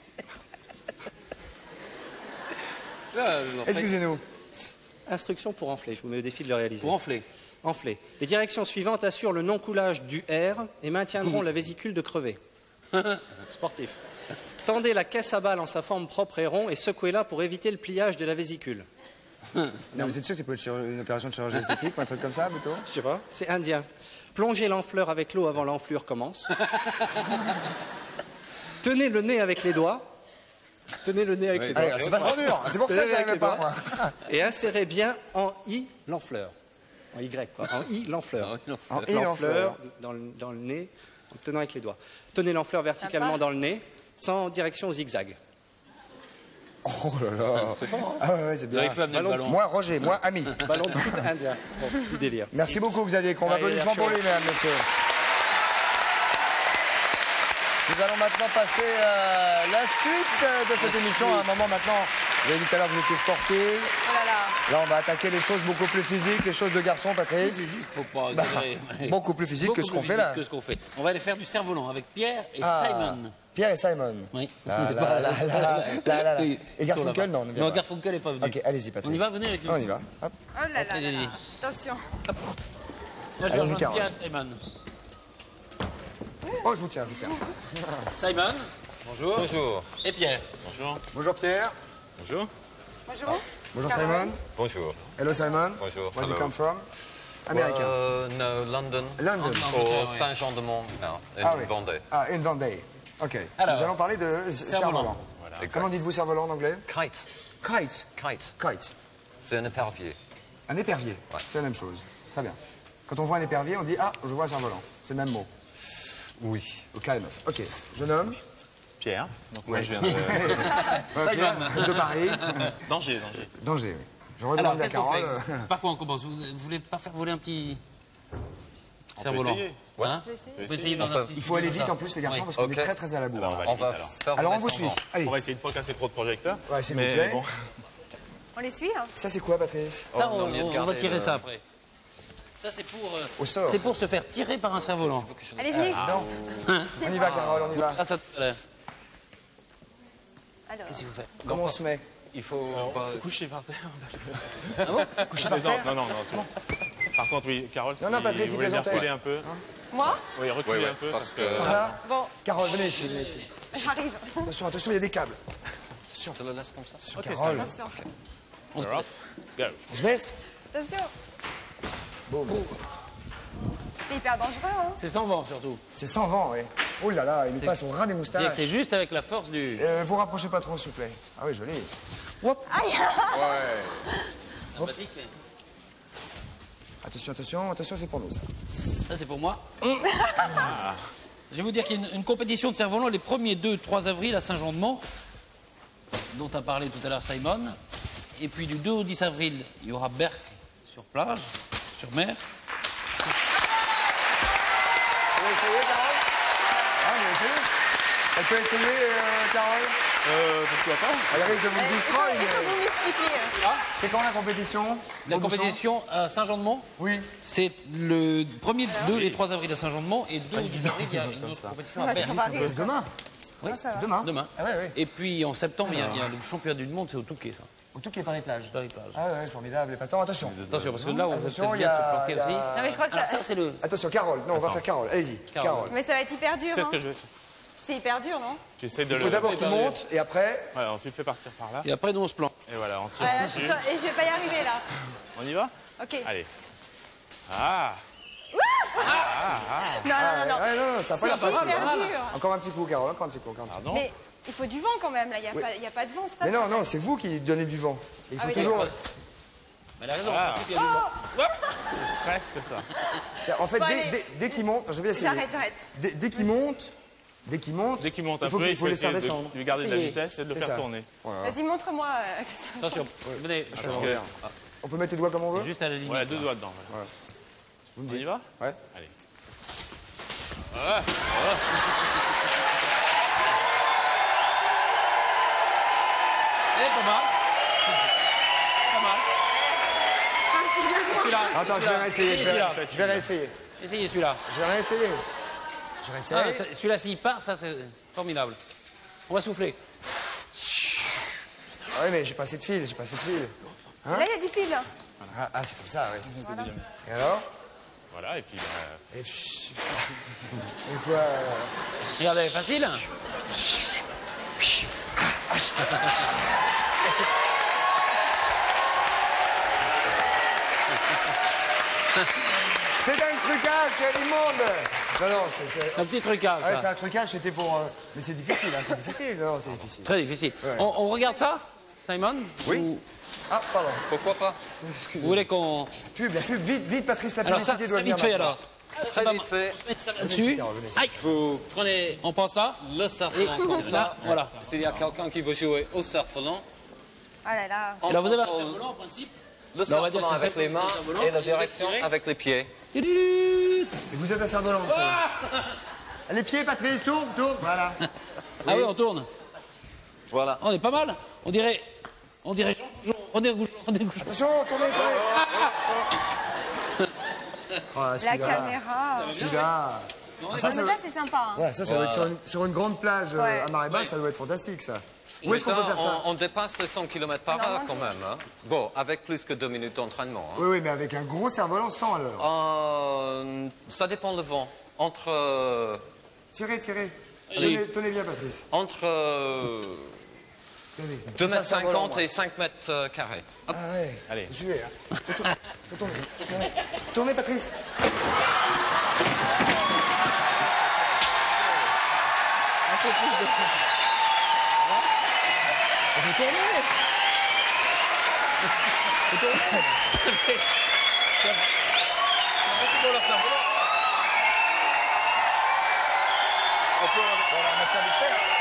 Là, Excusez-nous. Instruction pour enfler. Je vous mets au défi de le réaliser. pour enfler. Enfler. Les directions suivantes assurent le non-coulage du air et maintiendront la vésicule de crever. Sportif. Tendez la caisse à balles en sa forme propre et rond et secouez-la pour éviter le pliage de la vésicule. Non, vous êtes sûr que c'est pas une opération de chirurgie esthétique ou un truc comme ça, plutôt? Je sais pas. C'est indien. Plongez l'enfleur avec l'eau avant l'enflure commence. Tenez le nez avec les doigts. Tenez le nez avec les doigts. Ah, c'est vachement dur. C'est pour ça que Tenez j'y avec arrivais les pas, doigts. moi. Et insérez bien en I l'enfleur. En Y, quoi. En I l'enfleur. En I, L'enfleur dans le nez, en tenant avec les doigts. Tenez l'enfleur verticalement dans le nez, sans direction au zigzag. Oh là là. C'est fort, hein? Ah ouais, c'est Vous avez bien. pu amener le ballon. Moi, Roger, moi, ami. Ballon de foot indien. Bon, du délire. Merci beaucoup, Xavier Combe. Allez, Applaudissements pour chaud. lui, mesdames, messieurs. Nous allons maintenant passer à la suite de cette émission. À un moment maintenant, vous avez dit tout à l'heure que vous étiez sportif. Oh là là. Là, on va attaquer les choses beaucoup plus physiques, les choses de garçon, Patrice. Faut pas Bah, exagérer. beaucoup plus physique que ce qu'on fait là. Que ce qu'on fait. On va aller faire du cerf-volant avec Pierre et Ah, Simon. Pierre et Simon. Oui. Là, C'est là, pas- là, là, là, là. Oui, Et ils sont Garfunkel, là-bas. non, ne vient Non, pas. Garfunkel n'est pas venu. Ok, allez-y, Patrice. On y va, venez avec nous. On y va. Hop. Oh là là là Allez-y. là. Attention. Moi, je vais Allons-y, rejoindre Carole. Pierre et Simon. Oh, je vous tiens, je vous tiens. Simon. Bonjour. Bonjour. Et Pierre. Bonjour. Bonjour Pierre. Bonjour. Bonjour. Bonjour Caroline. Simon. Bonjour. Hello Simon. Bonjour. Where do you Hello. come from? Américain. No, London. London. Or Saint-Jean-de-Mont, non, in Ah oui. Vendée. Ah, in Vendée. Ok. Alors, Nous allons parler de cerf-volant. Voilà. Comment dites-vous cerf-volant en anglais? Kite. Kite. Kite. Kite. C'est un épervier. Un épervier. Ouais. C'est la même chose. Très bien. Quand on voit un épervier, on dit « Ah, je vois un cerf-volant ». C'est le même mot. Oui. Kind of. Ok, jeune homme. Pierre. Donc moi, je viens de... Pierre, de Paris. Danger. Danger, oui. Je Alors, redemande à qu'est-ce qu'on Carole. fait? Par quoi on commence? Vous voulez pas faire voler un petit cerf-volant? essayer. Hein? On peut essayer dans un petit Il faut aller studio vite comme en plus, les garçons, parce qu'on est très très à la bourre. Alors, on va faire Alors on vous suit. Allez. On va essayer de pas casser trop de projecteurs. Ouais, s'il vous mais plaît. bon. On les suit, hein? Ça, c'est quoi, Patrice? ça. On va tirer ça après. Ça, c'est pour... Au sort. C'est pour se faire tirer par un cerf-volant. Allez, venez. On y va, Carole, on y va. Ah, ça tout à l'heure. Alors, Qu'est-ce que vous faites? Comment on se met? Il faut Coucher par terre. Ah bon? Coucher par terre? Non. Par contre, oui, Carole, Non, si Patrice, vous il voulez bien plaisantait. reculer un peu. moi? Oui, reculer un peu. parce que... Voilà. Bon, Carole, venez ici. j'arrive. Attention, attention, il y a des câbles. Attention, Je le laisse comme ça. attention, Carole. Attention. On se Go. On se baisse? Attention. Boum. C'est hyper dangereux, hein? C'est sans vent, surtout. C'est sans vent, oui. Oh là là, il nous passe au ras des C'est-à-dire moustaches. que c'est juste avec la force du... Vous rapprochez pas trop, s'il vous plaît. Ah oui, joli. Hop. Aïe! sympathique. Mais... Attention, c'est pour nous, ça. Ça, c'est pour moi. Je vais vous dire qu'il y a une compétition de cerf-volant les 1er, 2, 3 avril à Saint-Jean-de-Mont, dont a parlé tout à l'heure Simon. Et puis du 2 au 10 avril, il y aura Berck sur plage, sur mer. Vous voulez essayer, Carole? Ah, vous voulez essayer? Elle peut essayer, Carole? Pourquoi pas? Elle risque de vous le destroy, Il faut mais... vous m'expliquer. C'est quand la compétition? La Au bouchon? compétition à Saint-Jean-de-Mont, Oui. c'est le 1er, 2 et 3 avril à Saint-Jean-de-Mont. Et 2 au 10 avril, il y a une autre compétition à Berck. C'est demain. Oui, C'est demain. demain. Ah ouais. Et puis en septembre, il y a le championnat du monde, c'est au Touquet, ça. Au Touquet Paris-Plage. Paris-Plage. Ah ouais, formidable. Et attends, attention. Attention, parce que là, on va Attention, peut-être il y bien a- se planquer il y a- aussi. Non, mais je crois que Alors ça... ça, c'est le... Attention, Carole. Non, on va faire Carole. Allez-y, Carole. Mais ça va être hyper dur, C'est ce hein? que je vais faire. C'est hyper dur, non? Tu essaies de Il faut d'abord qu'il monte, et après... Ouais, alors tu le fais partir par là. Et après, nous, on se plante. Et voilà, on tire Voilà, dessus. et je vais pas y arriver, là. On y va? Ok. Allez. Ah! Non, Ouais, non, ça va pas C'est l'air facile. hyper hein. dur. Encore un petit coup, Carole, encore un petit coup. Pardon? Mais il faut du vent quand même, là. Il n'y a pas de vent, c'est Mais pas non, c'est vous qui donnez du vent. Et il faut oui, toujours... Mais elle a raison, Ah. parce qu'il y a du vent. Presque ça. En fait, Bon, allez. dès qu'il monte... Je vais essayer. J'arrête. Dès qu'il monte... Dès qu'il monte un il faut peu, qu'il faut laisser essayer redescendre. de garder de la Oui. vitesse et de le C'est faire ça. tourner. Voilà. Vas-y, montre-moi. Attention, venez, Je suis à l'envers. On peut mettre les doigts comme on veut? juste à la limite. Ouais, 2 doigts dedans. Voilà. Vous me On dites. y va? Ouais. Allez. Eh, pas mal. Pas mal. Celui-là. Attends, je vais réessayer. Celui-là. Je vais réessayer. Essayez celui-là. Je vais réessayer. Je Ah, réessaye. celui-là, s'il part, ça, c'est formidable. On va souffler. Ah oui, mais j'ai pas assez de fil. Là, il y a du fil. Ah, c'est comme ça, oui. Et alors? Voilà, et puis... Et quoi? Regardez, facile. C'est un trucage, c'est immonde. Non, c'est... Un petit trucage, Ouais, ça. c'est un trucage, c'était pour... Mais c'est difficile, hein, c'est difficile. Non, c'est difficile. Très difficile. Ouais. On regarde ça, Simon? Oui. Ou Ah, pardon. Pourquoi pas? vous voulez qu'on... Pub, vite, Patrice, la Alors ça, publicité doit c'est venir. vite fait, maintenant. alors. Très vite fait. On se met ça là-dessus. Carole, venez ici. Aïe. Vous Prenez... On prend ça. le Et cerf-volant comme là, ça. voilà. S'il y a quelqu'un qui veut jouer au cerf-volant, Ah là là. Et là, vous avez un contrôle cerf-volant, en principe. le Là, on va dire cerf-volant que c'est avec les mains cerf-volant, et la et direction vous tirez. avec les pieds. Et vous êtes un cerf-volant, ça. Les pieds, Patrice, tourne. Voilà. Ah oui, on tourne. Voilà. On est pas mal. On dirait Jean Goujon. René Goujon. Attention, tournez. Oh, La celui-là. caméra. Celui-là. Ah, ça, Mais ça, c'est sympa. Hein. ouais, ça doit être sur une grande plage Ouais. à marée basse, ça doit être fantastique, ça. Où Mais est-ce qu'on peut ça, faire ça? on dépasse les 100 km par heure Non, quand même. Hein. Bon, avec plus que 2 minutes d'entraînement. Hein. Oui, mais avec un gros cerf-volant 100 à l'heure. Ça dépend le vent. Entre... Tirez. Allez. Tenez bien, Patrice. Entre Tenez. 2,50 Ça, cerf-volant, m moi. et 5 mètres carrés. Hop. Ah ouais. Allez. Suivez, hein. Faut tourner. Tournez, Patrice. Un peu plus de... Vous tournez. Vous tournez. pour leur symbole. On va remettre ça vite fait.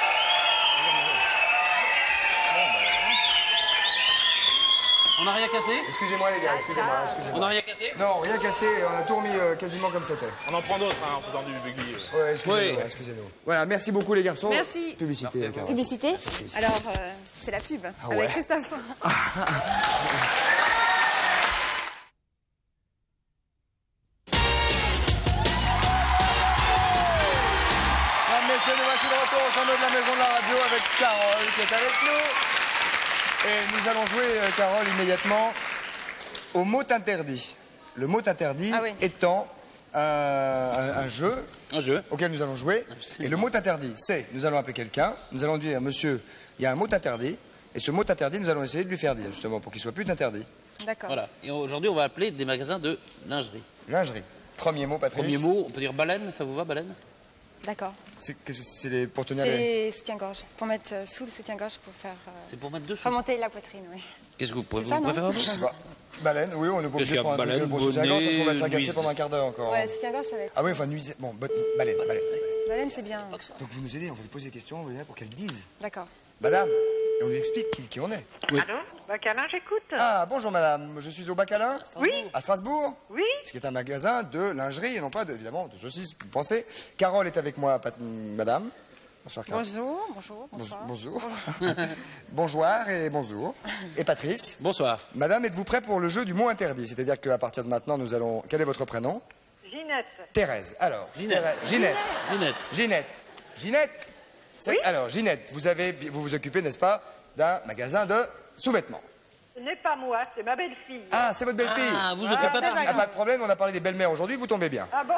On n'a rien cassé? Excusez-moi les gars, excusez-moi. On n'a rien cassé? Non, rien cassé, on a tout remis quasiment comme c'était. On en prend d'autres en faisant du buggy. Ouais, excusez-nous. Voilà, merci beaucoup les garçons. Merci. Publicité. Merci. Publicité. Alors, c'est la pub avec Christophe. Messieurs, nous voici de retour au sommet de la maison de la radio avec Carole qui est avec nous. Et nous allons jouer, Carole, immédiatement au mot interdit. Le mot interdit étant un jeu auquel nous allons jouer. Et le mot interdit, c'est, nous allons appeler quelqu'un, nous allons dire, monsieur, il y a un mot interdit. Et ce mot interdit, nous allons essayer de lui faire dire, justement, pour qu'il soit plus interdit. D'accord. Voilà. Et aujourd'hui, on va appeler des magasins de lingerie. Lingerie. Premier mot, Patrice. Premier mot, on peut dire baleine, ça vous va, baleine? D'accord. C'est pour tenir les... les... C'est les soutiens-gorge. Pour mettre sous le soutien-gorge pour faire... C'est pour mettre dessous. Remonter la poitrine, oui. Qu'est-ce que vous préférez? Je sais pas. Baleine, oui, on est obligé de prendre un truc pour soutien-gorge parce qu'on va être agacé pendant un quart d'heure encore. Ouais, soutien-gorge, ça va être... Ah oui, enfin, nuisez... Bon, baleine. Baleine, c'est bien. Donc vous nous aidez, on va lui poser des questions pour qu'elle dise. D'accord. Madame, et on lui explique qui on est. Oui. Allô, Bacalin, j'écoute. Ah, bonjour madame, je suis au Bacalin. Oui. À Strasbourg. Oui. Ce qui est un magasin de lingerie et non pas, évidemment, de saucisses, vous pensez. Carole est avec moi, madame. Bonsoir, Carole. Bonjour. Bonjour. Bonjour et bonjour. Et Patrice. Bonsoir. Madame, êtes-vous prêt pour le jeu du mot interdit? C'est-à-dire qu'à partir de maintenant, nous allons... Quel est votre prénom? Ginette. Thérèse. Alors, Ginette. Oui. Alors, Ginette, vous vous occupez, n'est-ce pas, d'un magasin de sous-vêtements? Ce n'est pas moi, c'est ma belle-fille. Ah, c'est votre belle-fille. Ah, vous occupez pas Ah, pas de problème, on a parlé des belles-mères aujourd'hui, vous tombez bien. Ah bon?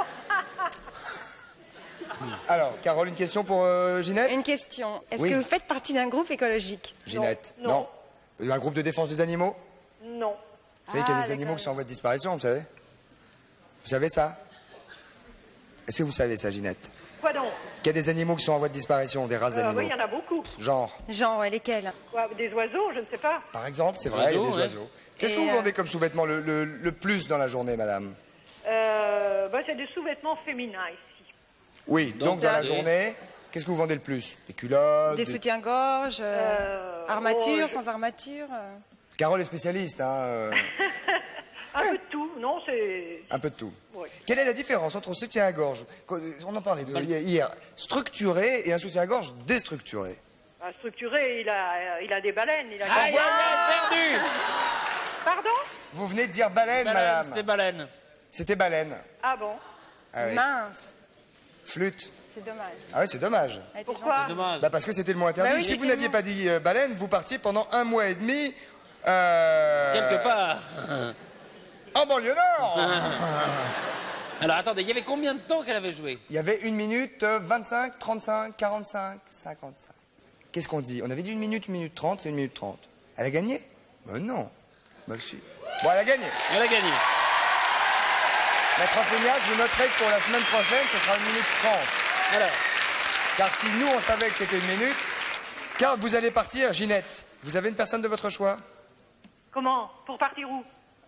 Alors, Carole, une question pour Ginette? Une question. Est-ce Oui. que vous faites partie d'un groupe écologique? Ginette, Non. Un groupe de défense des animaux? Non. Vous savez qu'il y a des animaux qui sont en voie de disparition, vous savez? Vous savez ça? Est-ce que vous savez ça, Ginette? Quoi donc? Qu'il y a des animaux qui sont en voie de disparition, des races d'animaux. Oui, il y en a beaucoup. Genre? Genre, lesquels? Quoi, des oiseaux, je ne sais pas. Par exemple, c'est vrai, il y a des oiseaux. Qu'est-ce que vous Et, vendez comme sous-vêtements le plus dans la journée, madame? C'est des sous-vêtements féminins ici. Oui, donc dans la journée, qu'est-ce que vous vendez le plus? Des culottes? Des soutiens-gorge, armature, sans armature Carole est spécialiste, hein. Un peu de tout, non, c'est... Un peu de tout. Oui. Quelle est la différence entre soutien-gorge, on en parlait hier, structuré et un soutien-gorge déstructuré? Structuré, il a des baleines, il a... Aïe, perdu! Pardon? Vous venez de dire baleine, madame. C'était baleine. C'était baleine. Ah bon? Ah oui. Mince, Flûte. c'est dommage. Ah oui, c'est dommage. Elle était Pourquoi? gentille. Dommage. Bah parce que c'était le mot interdit. Bah oui, Si vous c'était n'aviez le pas dit baleine, vous partiez pendant 1 mois et demi... Quelque part. En banlieue nord. Alors attendez, il y avait combien de temps qu'elle avait joué? Il y avait 1 minute 25, 35, 45, 55. Qu'est-ce qu'on dit? On avait dit 1 minute 30, c'est 1 minute 30. Elle a gagné? Ben non. Ben si. Bon, elle a gagné. Elle a gagné. Maître Funias, vous noterez que pour la semaine prochaine, ce sera 1 minute 30. Alors. Car si nous, on savait que c'était 1 minute... Car vous allez partir, Ginette. Vous avez une personne de votre choix? Comment? Pour partir où?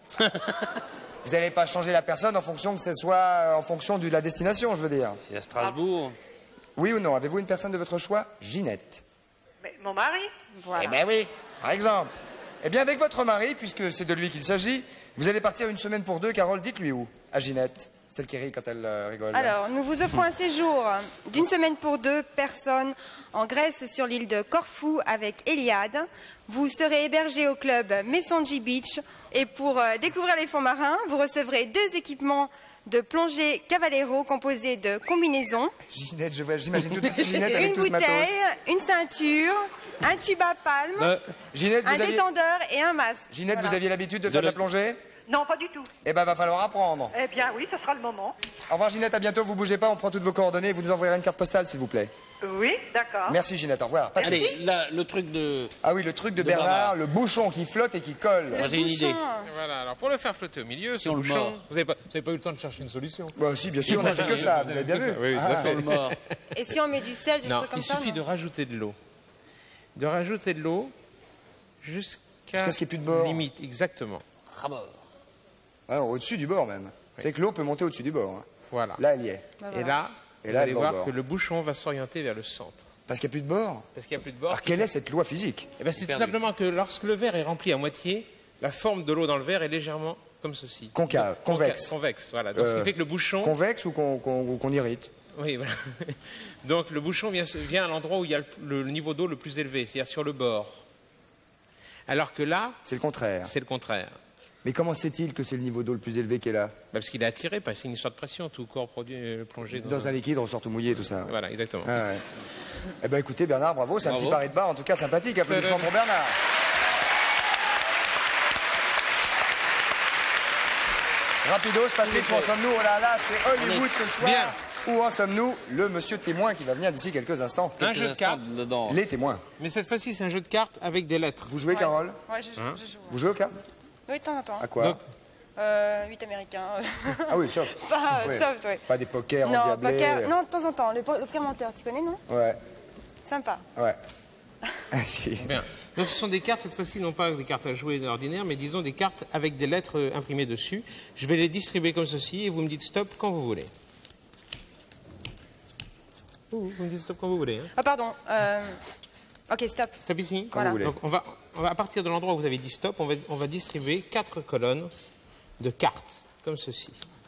Vous n'allez pas changer la personne en fonction que ce soit en fonction de la destination, je veux dire. C'est à Strasbourg. Oui ou non? Avez-vous une personne de votre choix? Ginette. Mais mon mari? Voilà. Eh ben oui, par exemple. Eh bien, avec votre mari, puisque c'est de lui qu'il s'agit, vous allez partir 1 semaine pour 2. Carole, dites-lui où? À Ginette, celle qui rit quand elle rigole. Alors, nous vous offrons un séjour d'1 semaine pour 2 personnes en Grèce sur l'île de Corfou avec Eliade. Vous serez hébergé au club Messonji Beach et pour découvrir les fonds marins, vous recevrez 2 équipements de plongée Cavalero composés de combinaisons. Ginette, j'imagine tout à fait Ginette avec Une tout ce matos. bouteille, une ceinture, un tube à palme, Ginette, un détendeur et un masque. Ginette, Voilà. vous aviez l'habitude de faire de la plongée? Non, pas du tout. Eh ben, va falloir apprendre. Eh bien oui, ce sera le moment. Au revoir Ginette, à bientôt, vous bougez pas, on prend toutes vos coordonnées, vous nous envoyerez une carte postale s'il vous plaît. Oui, d'accord. Merci Ginette, au revoir. Patrice. Allez, là, le truc de... Ah oui, le truc de Bernard, le bouchon qui flotte et qui colle. Moi, j'ai une idée. Voilà, alors pour le faire flotter au milieu, Si ce on le bouchon, mord. vous n'avez pas eu le temps de chercher une solution. Bah si, bien sûr, on a fait que ça, vous avez bien vu. Oui, tout à fait. Dans le mort. Et si on met du sel, des Non, trucs comme il ça suffit non de rajouter de l'eau. De rajouter de l'eau jusqu'à ce qu'il n'y ait plus de bord. limite, exactement. Ah, au-dessus du bord même. C'est que l'eau peut monter au-dessus du bord. Hein. Voilà. Là, elle y est. Et là, vous allez voir que le bouchon va s'orienter vers le centre. Parce qu'il n'y a plus de bord. Parce qu'il n'y a plus de bord. Alors, quelle est cette loi physique? C'est tout simplement que lorsque le verre est rempli à moitié, la forme de l'eau dans le verre est légèrement comme ceci. Concave, convexe. Convexe, voilà. Donc, ce qui fait que le bouchon... Convexe ou qu'on irrite? Oui, voilà. Donc, le bouchon vient à l'endroit où il y a le niveau d'eau le plus élevé, c'est-à-dire sur le bord. Alors que là... C'est le contraire. C'est le contraire. Mais comment sait-il que c'est le niveau d'eau le plus élevé qui est là? Parce qu'il est attiré, parce que c'est une histoire de pression, tout corps plongé dans un liquide, ressort tout mouillé, tout ça. Voilà, exactement. Ah ouais. Eh bien, écoutez, Bernard, bravo, c'est un petit pari de bar, en tout cas sympathique. Applaudissements pour Bernard. Rapidos, Patrice, où en sommes-nous? Oh là là, c'est Hollywood ce soir. Bien. Où en sommes-nous? Le monsieur témoin qui va venir d'ici quelques instants. Un jeu de cartes. Les témoins. Mais cette fois-ci, c'est un jeu de cartes avec des lettres. Vous jouez, Carole? Ouais, je joue. Vous jouez aux cartes? Oui, de temps en temps. À quoi? 8 américains. Ah oui, soft. Soft, oui. Pas des pokers non, endiablés. Poker, non, de temps en temps. Le poker menteur, tu connais, non? Ouais. Sympa. Ouais. Si. Bien. Donc ce sont des cartes, cette fois-ci, non pas des cartes à jouer ordinaires, mais disons des cartes avec des lettres imprimées dessus. Je vais les distribuer comme ceci et vous me dites stop quand vous voulez. Vous me dites stop quand vous voulez. Hein. Ah, pardon. Ok, stop. Stop ici. Quand vous voulez. Donc on va, à partir de l'endroit où vous avez dit stop, on va distribuer 4 colonnes de cartes, comme ceci.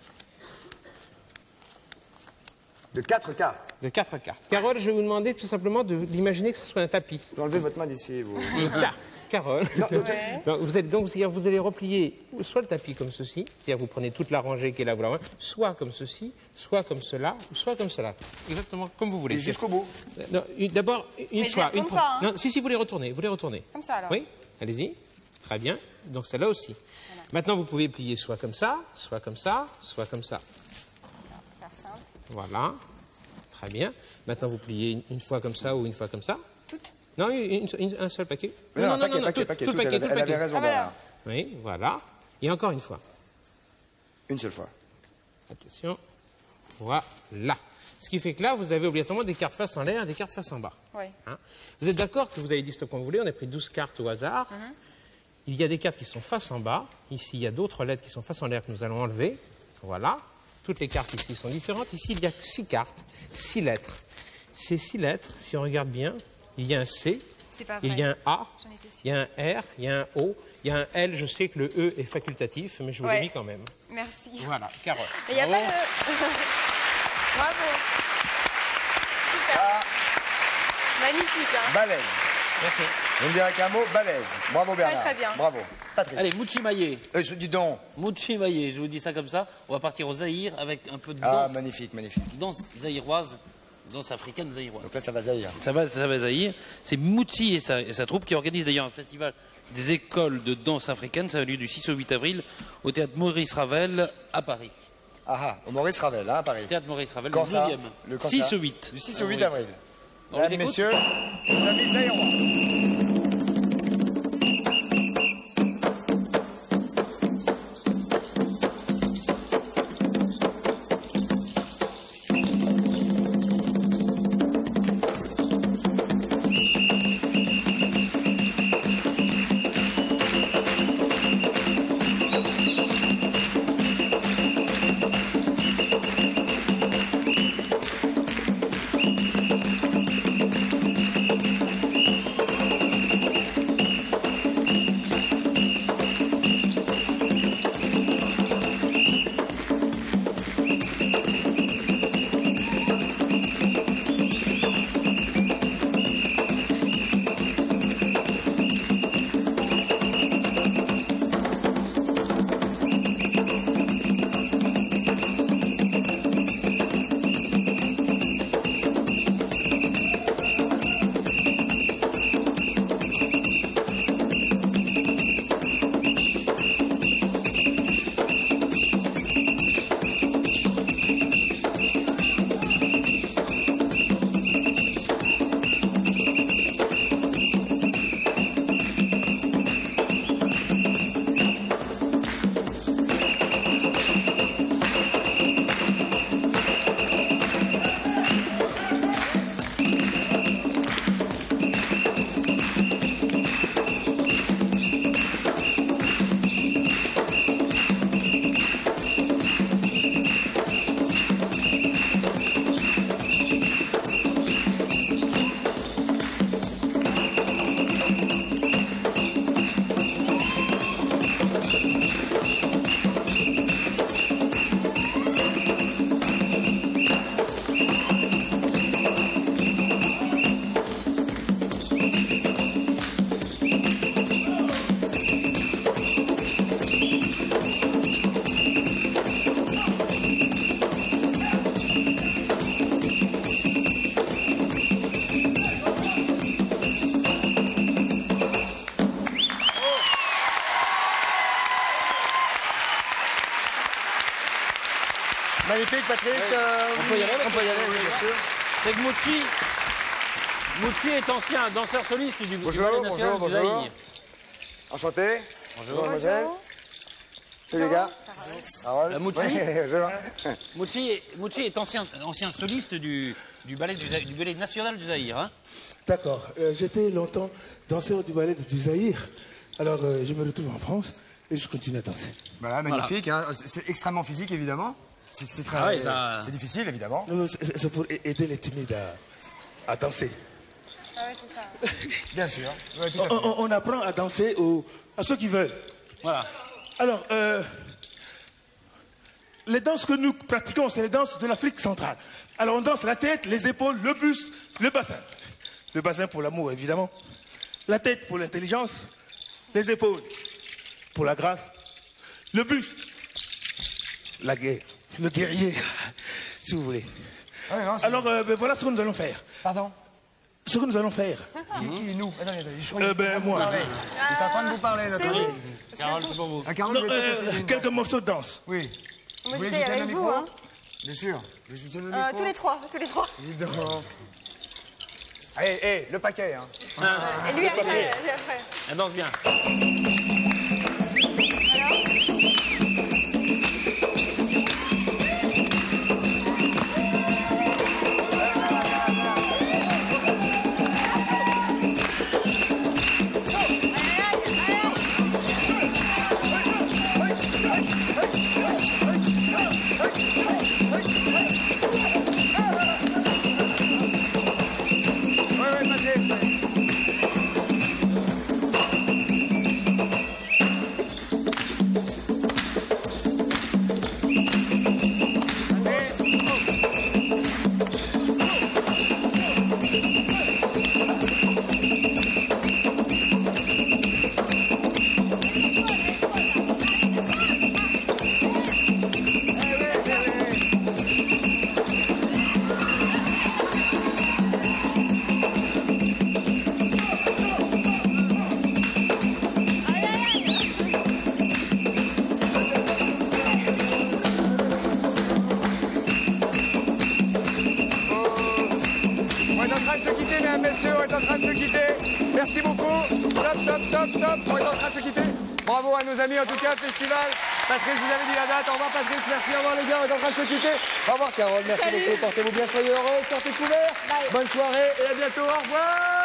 De 4 cartes? De 4 cartes. Carole, je vais vous demander tout simplement d'imaginer que ce soit un tapis. Vous enlevez votre main d'ici, vous. Carole. Ouais. Vous allez replier soit le tapis comme ceci, c'est-à-dire vous prenez toute la rangée qui est là, soit comme ceci, soit comme cela, ou soit comme cela. Exactement comme vous voulez. Et jusqu'au bout? D'abord, une fois. Je pas, hein. Non, si, vous les retournez. Vous les retournez. Comme ça, alors. Oui, allez-y. Très bien. Donc celle-là aussi. Voilà. Maintenant, vous pouvez plier soit comme ça, soit comme ça, soit comme ça. Faire simple. Voilà. Très bien. Maintenant, vous pliez une fois comme ça ou une fois comme ça. Toutes? Non, un seul paquet. Non, tout le paquet. Elle avait raison, Bernard. Oui, voilà. Et encore une fois. Une seule fois. Attention. Voilà. Ce qui fait que là, vous avez obligatoirement des cartes face en l'air et des cartes face en bas. Oui. Hein? Vous êtes d'accord que vous avez dit stop quand vous voulez, on a pris 12 cartes au hasard. Il y a des cartes qui sont face en bas. Ici, il y a d'autres lettres qui sont face en l'air que nous allons enlever. Voilà. Toutes les cartes ici sont différentes. Ici, il y a 6 cartes, 6 lettres. Ces 6 lettres, si on regarde bien, il y a un C, il y a un A, il y a un R, il y a un O, il y a un L. Je sais que le E est facultatif, mais je vous l'ai mis quand même. Merci. Voilà, Carole. Il n'y a pas de... Bravo. Super. Magnifique, hein. Balèze. Merci. Vous me direz qu'un mot, balèze. Bravo Bernard. Très bien. Bravo. Patrice. Allez, Mouchimaye. Dis donc. Mouchimaye, je vous dis ça comme ça. On va partir au Zaïre avec un peu de danse. Ah, magnifique. Danse zaïroise, danse africaine zaïroise. Donc là, ça va Zaïre. Ça va Zaïre. C'est Mouti et sa troupe qui organise d'ailleurs un festival des écoles de danse africaine. Ça a lieu du 6 au 8 avril au théâtre Maurice Ravel à Paris. Ah, au Maurice Ravel, hein, à Paris. Théâtre Maurice Ravel, quand le ça 9e. Le 6 au 8. Du 6 au 8 avril. On Mesdames, les écoute messieurs, les amis zaïrois. Magnifique, Patrice. On peut y aller, on peut y aller, oui, bien sûr. C'est que Mouchi est ancien danseur soliste du Bonjour, Ballet National bonjour, du bonjour. Zaïre. Enchanté. Bonjour, mademoiselle. Salut les gars. Mouchi est ancien soliste du Ballet National du Zaïre. Hein. D'accord. J'étais longtemps danseur du ballet du Zaïre. Alors, je me retrouve en France et je continue à danser. Voilà, magnifique. Hein. C'est extrêmement physique, évidemment. C'est très, c'est difficile, évidemment. Non, c'est pour aider les timides à danser. Ah ouais, c'est ça. Bien sûr. Ouais, tout à fait. On apprend à danser à ceux qui veulent. Voilà. Alors, les danses que nous pratiquons, c'est les danses de l'Afrique centrale. Alors, on danse la tête, les épaules, le buste, le bassin. Le bassin pour l'amour, évidemment. La tête pour l'intelligence. Les épaules pour la grâce. Le buste, la guerre. Le guerrier, si vous voulez. Ouais, non, alors, voilà ce que nous allons faire. Pardon? Ce que nous allons faire. Qui nous? Moi. Il est en train de vous parler, notre ami. Carole, c'est pour vous. Carole, quelques morceaux de danse. Oui. Vous voulez que je tienne le micro? Hein. Bien sûr. Je vous tienne le micro. Tous les trois. Évidemment. Allez, le paquet. Hein. Et lui après. Elle danse bien. Merci beaucoup. Stop. On est en train de se quitter. Bravo à nos amis, en tout cas, festival. Patrice, vous avez dit la date. Au revoir, Patrice. Merci. Au revoir, les gars. On est en train de se quitter. Au revoir, Carole. Merci beaucoup. Portez-vous bien. Soyez heureux. Sortez couverts. Bonne soirée et à bientôt. Au revoir.